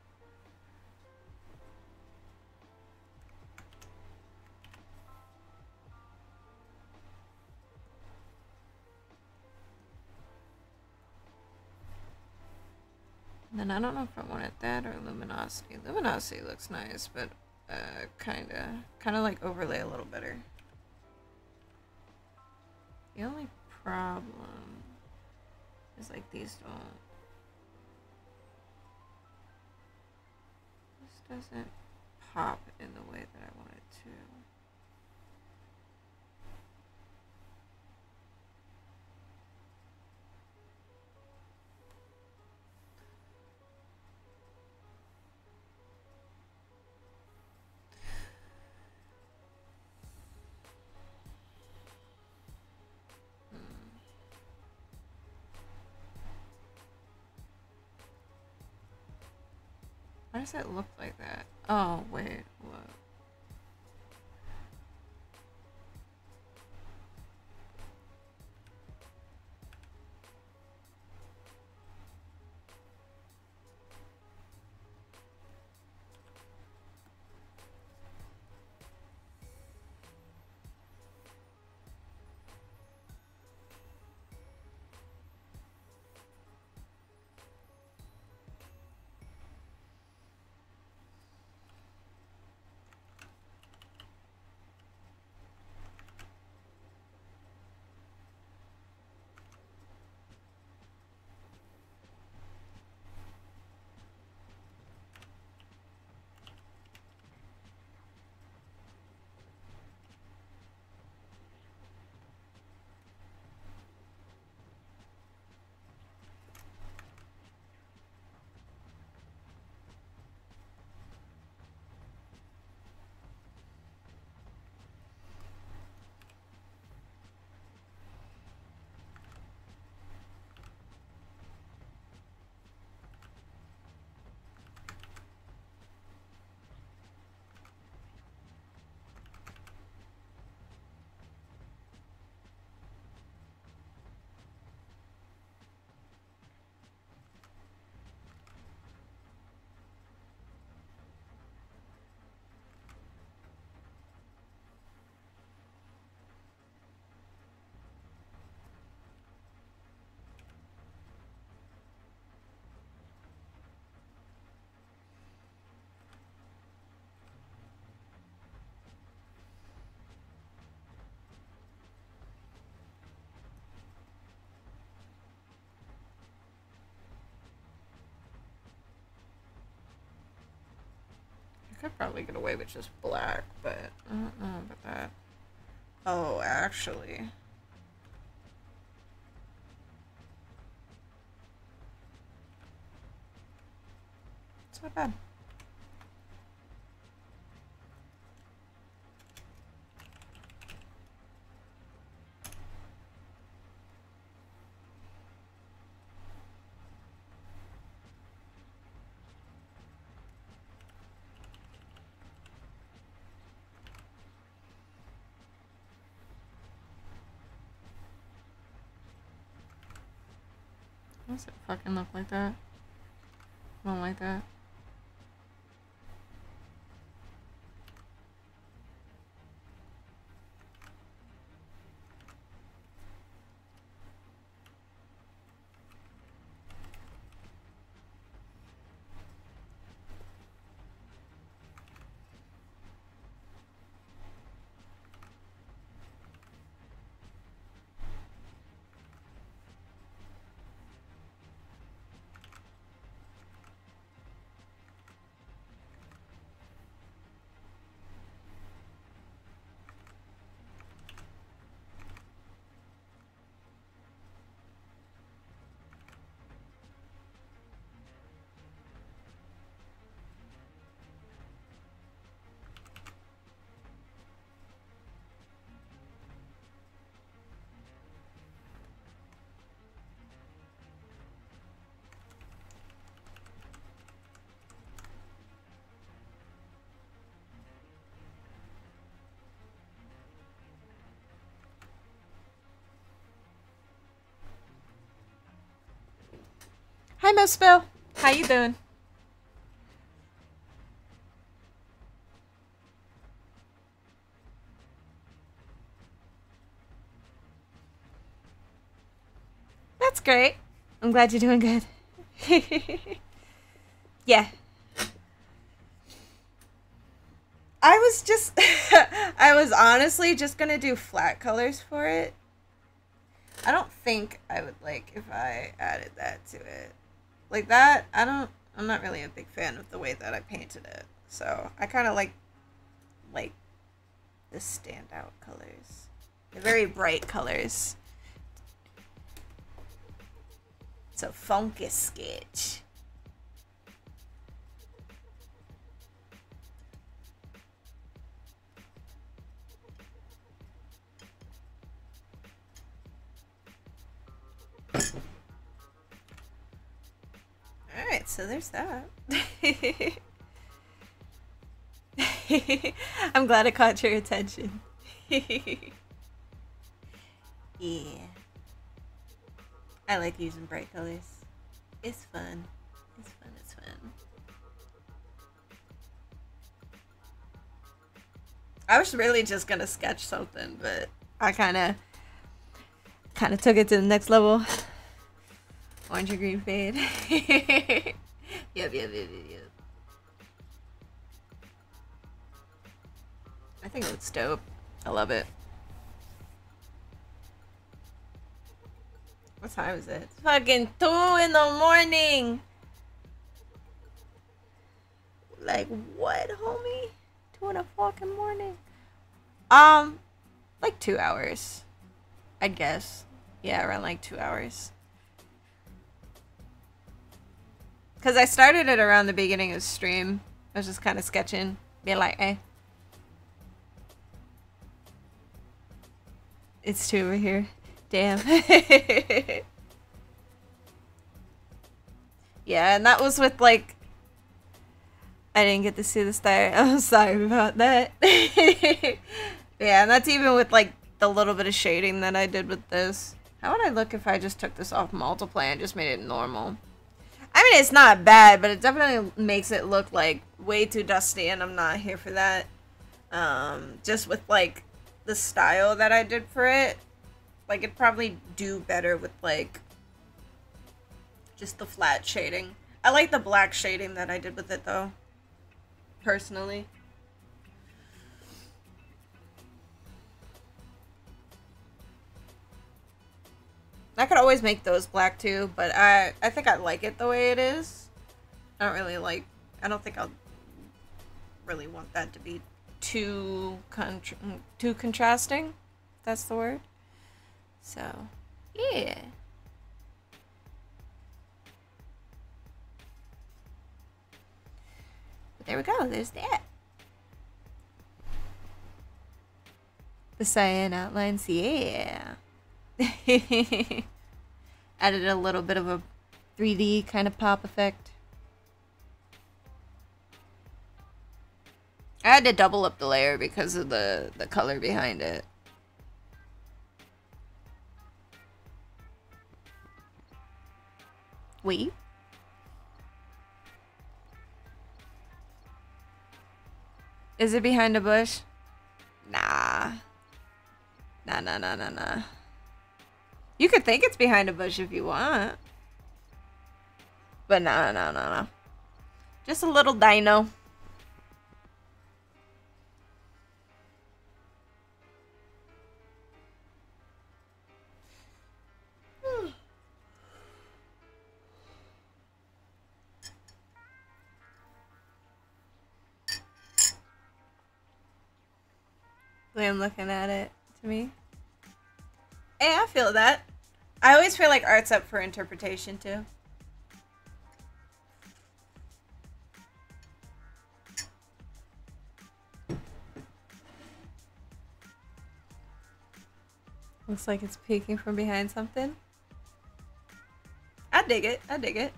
And then I don't know if I wanted that or luminosity. Luminosity looks nice, but uh, kind of, kind of like overlay a little better. The only problem is like these don't. This doesn't pop in the way that I want it to. Why does it look like that? Oh, wait, what? could probably get away with just black, but I don't know about that. Oh, actually. It's not bad. Does it fucking look like that? I don't like that. Hi, Miss Bill. How you doing? That's great. I'm glad you're doing good. Yeah. I was just... I was honestly just gonna do flat colors for it. I don't think I would like if I added that to it. Like that, I don't... I'm not really a big fan of the way that I painted it. So, I kind of like... Like... the standout colors. The very bright colors. It's a funky sketch. Alright, so there's that. I'm glad it caught your attention. Yeah. I like using bright colors. It's fun. It's fun, it's fun. I was really just gonna sketch something, but I kinda kinda took it to the next level. Orange or green fade. Yep, yep, yep, yep, yep. I think it looks dope. I love it. What time is it? It's fucking two in the morning. Like what, homie? Two in the fucking morning. Um, like two hours. I guess. Yeah, around like two hours. Cause I started it around the beginning of the stream. I was just kind of sketching, being like, eh. It's two over here. Damn. Yeah, and that was with like... I didn't get to see the star. I'm sorry about that. Yeah, and that's even with like the little bit of shading that I did with this. How would I look if I just took this off multiply and just made it normal? I mean, it's not bad, but it definitely makes it look like way too dusty, and I'm not here for that. Um, just with like the style that I did for it. Like, it'd probably do better with, like, just the flat shading. I like the black shading that I did with it, though. Personally. I could always make those black, too, but I, I think I like it the way it is. I don't really like... I don't think I'll really want that to be too contra too contrasting. If that's the word. So, yeah. But there we go. There's that. The cyan outlines, yeah. Added a little bit of a three D kind of pop effect. I had to double up the layer because of the, the color behind it. Wait. Is it behind a bush? Nah. Nah, nah, nah, nah, nah. You could think it's behind a bush if you want. But no, no, no, no. Just a little dino. I'm looking at it to me. Hey, I feel that. I always feel like art's up for interpretation too. Looks like it's peeking from behind something. I dig it. I dig it.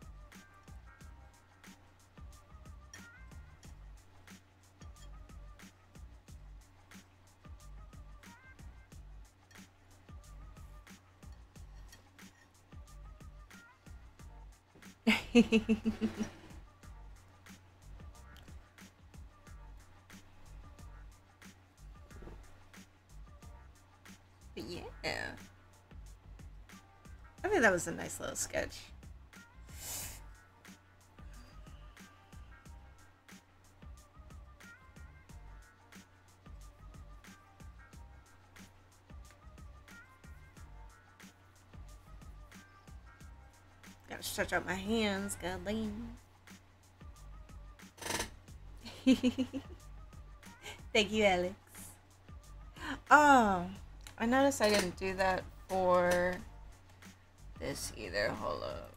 But yeah. I think that was a nice little sketch. Gotta stretch out my hands, god damn. Thank you, Alex. Oh, I noticed I didn't do that for this either. Hold up.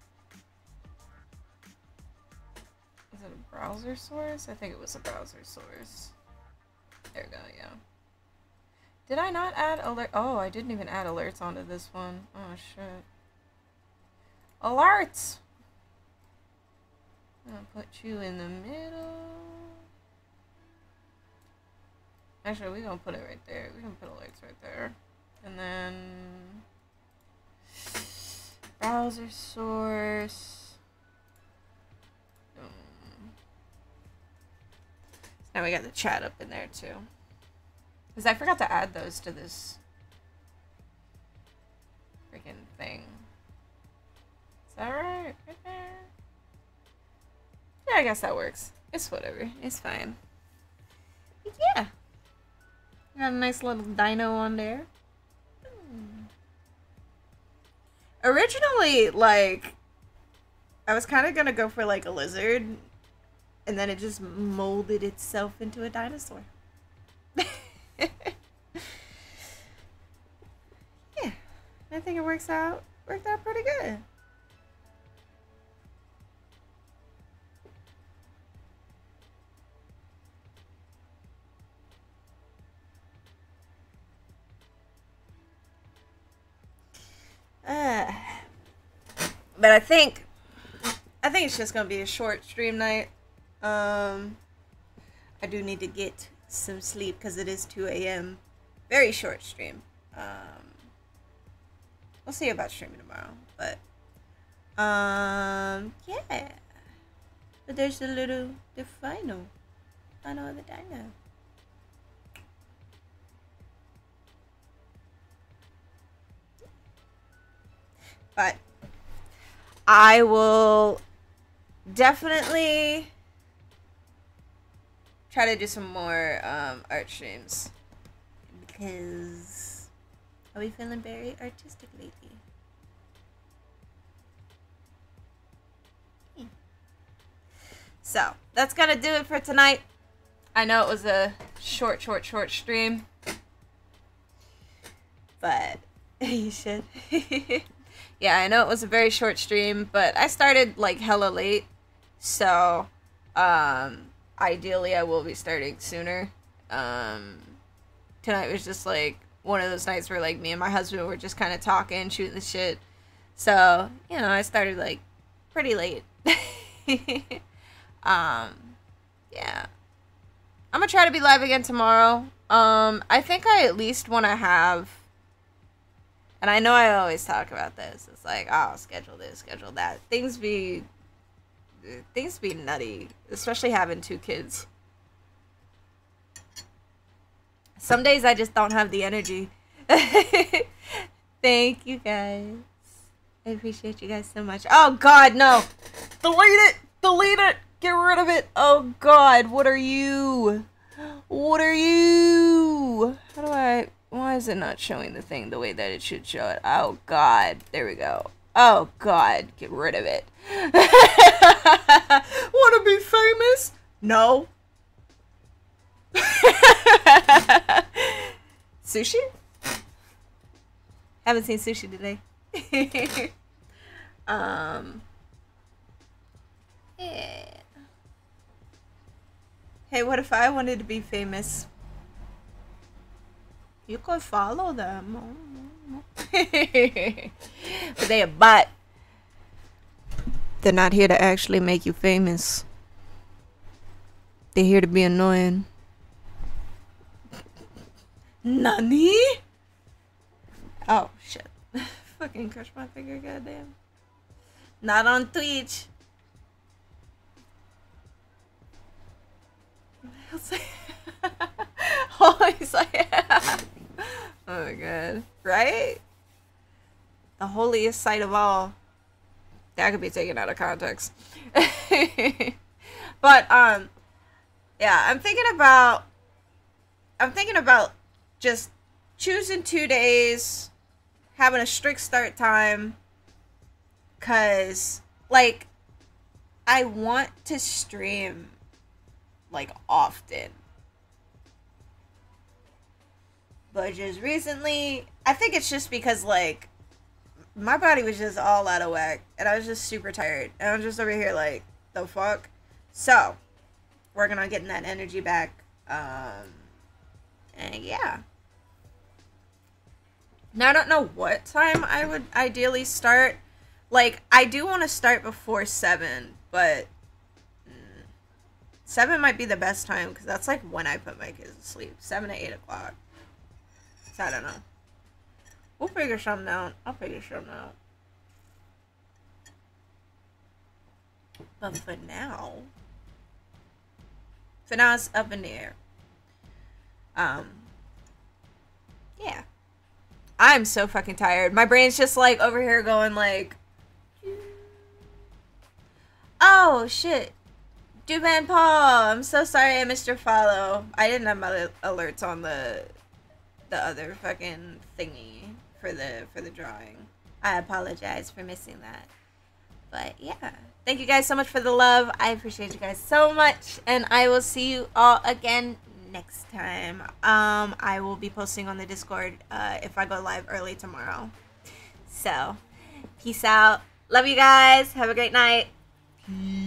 Is it a browser source? I think it was a browser source. There we go, yeah. Did I not add alert? Oh, I didn't even add alerts onto this one. Oh, shit. Alerts! I'm gonna put you in the middle. Actually, we're gonna put it right there. We're gonna put alerts right there. And then browser source. Um, now we got the chat up in there too. Because I forgot to add those to this freaking thing. Is that right? Right there? Yeah, I guess that works. It's whatever. It's fine. But yeah. Got a nice little dino on there. Hmm. Originally, like, I was kind of going to go for, like, a lizard. And then it just molded itself into a dinosaur. Yeah. I think it works out. Worked out pretty good. Uh, but I think, I think it's just gonna be a short stream night. Um, I do need to get some sleep because it is two A M Very short stream. Um, we'll see about streaming tomorrow, but um, yeah. But there's a little, the final, final of the dino. But I will definitely try to do some more um, art streams because I'll be feeling very artistic lately. So, that's gonna do it for tonight. I know it was a short, short, short stream. But, you should. Yeah, I know it was a very short stream, but I started, like, hella late. So, um, ideally I will be starting sooner. Um, tonight was just, like, one of those nights where, like, me and my husband were just kind of talking, shooting the shit. So, you know, I started, like, pretty late. um, yeah. I'm gonna try to be live again tomorrow. Um, I think I at least want to have... And I know I always talk about this. It's like, oh, schedule this, schedule that. Things be... Things be nutty. Especially having two kids. Some days I just don't have the energy. Thank you guys. I appreciate you guys so much. Oh, God, no. Delete it. Delete it. Get rid of it. Oh, God. What are you? What are you? How do I... Why is it not showing the thing the way that it should show it? Oh, God. There we go. Oh, God. Get rid of it. Want to be famous? No. Sushi? Haven't seen sushi today. um. Yeah. Hey, what if I wanted to be famous? You could follow them. But they a bot. They're not here to actually make you famous. They're here to be annoying. Nani? Oh, shit. Fucking crushed my finger, goddamn. Not on Twitch. Oh, he's like... Oh my god. Right? The holiest sight of all. That could be taken out of context. But, um... yeah, I'm thinking about... I'm thinking about just choosing two days, having a strict start time, because, like, I want to stream, like, often. But just recently, I think it's just because, like, my body was just all out of whack, and I was just super tired, and I was just over here like, the fuck? So, working on getting that energy back, um, and yeah. Now, I don't know what time I would ideally start. Like, I do want to start before seven, but mm, seven might be the best time, because that's, like, when I put my kids to sleep. seven to eight o'clock. So, I don't know. We'll figure something out. I'll figure something out. But for now... For now, it's up in the air. Um... Yeah. I'm so fucking tired. My brain's just, like, over here going, like... Oh, shit. Duban Paul, I'm so sorry I missed your follow. I didn't have my alerts on the... The other fucking thingy for the, for the drawing. I apologize for missing that. But, yeah. Thank you guys so much for the love. I appreciate you guys so much. And I will see you all again next time. Um, I will be posting on the Discord uh, if I go live early tomorrow. So, peace out. Love you guys. Have a great night. Peace.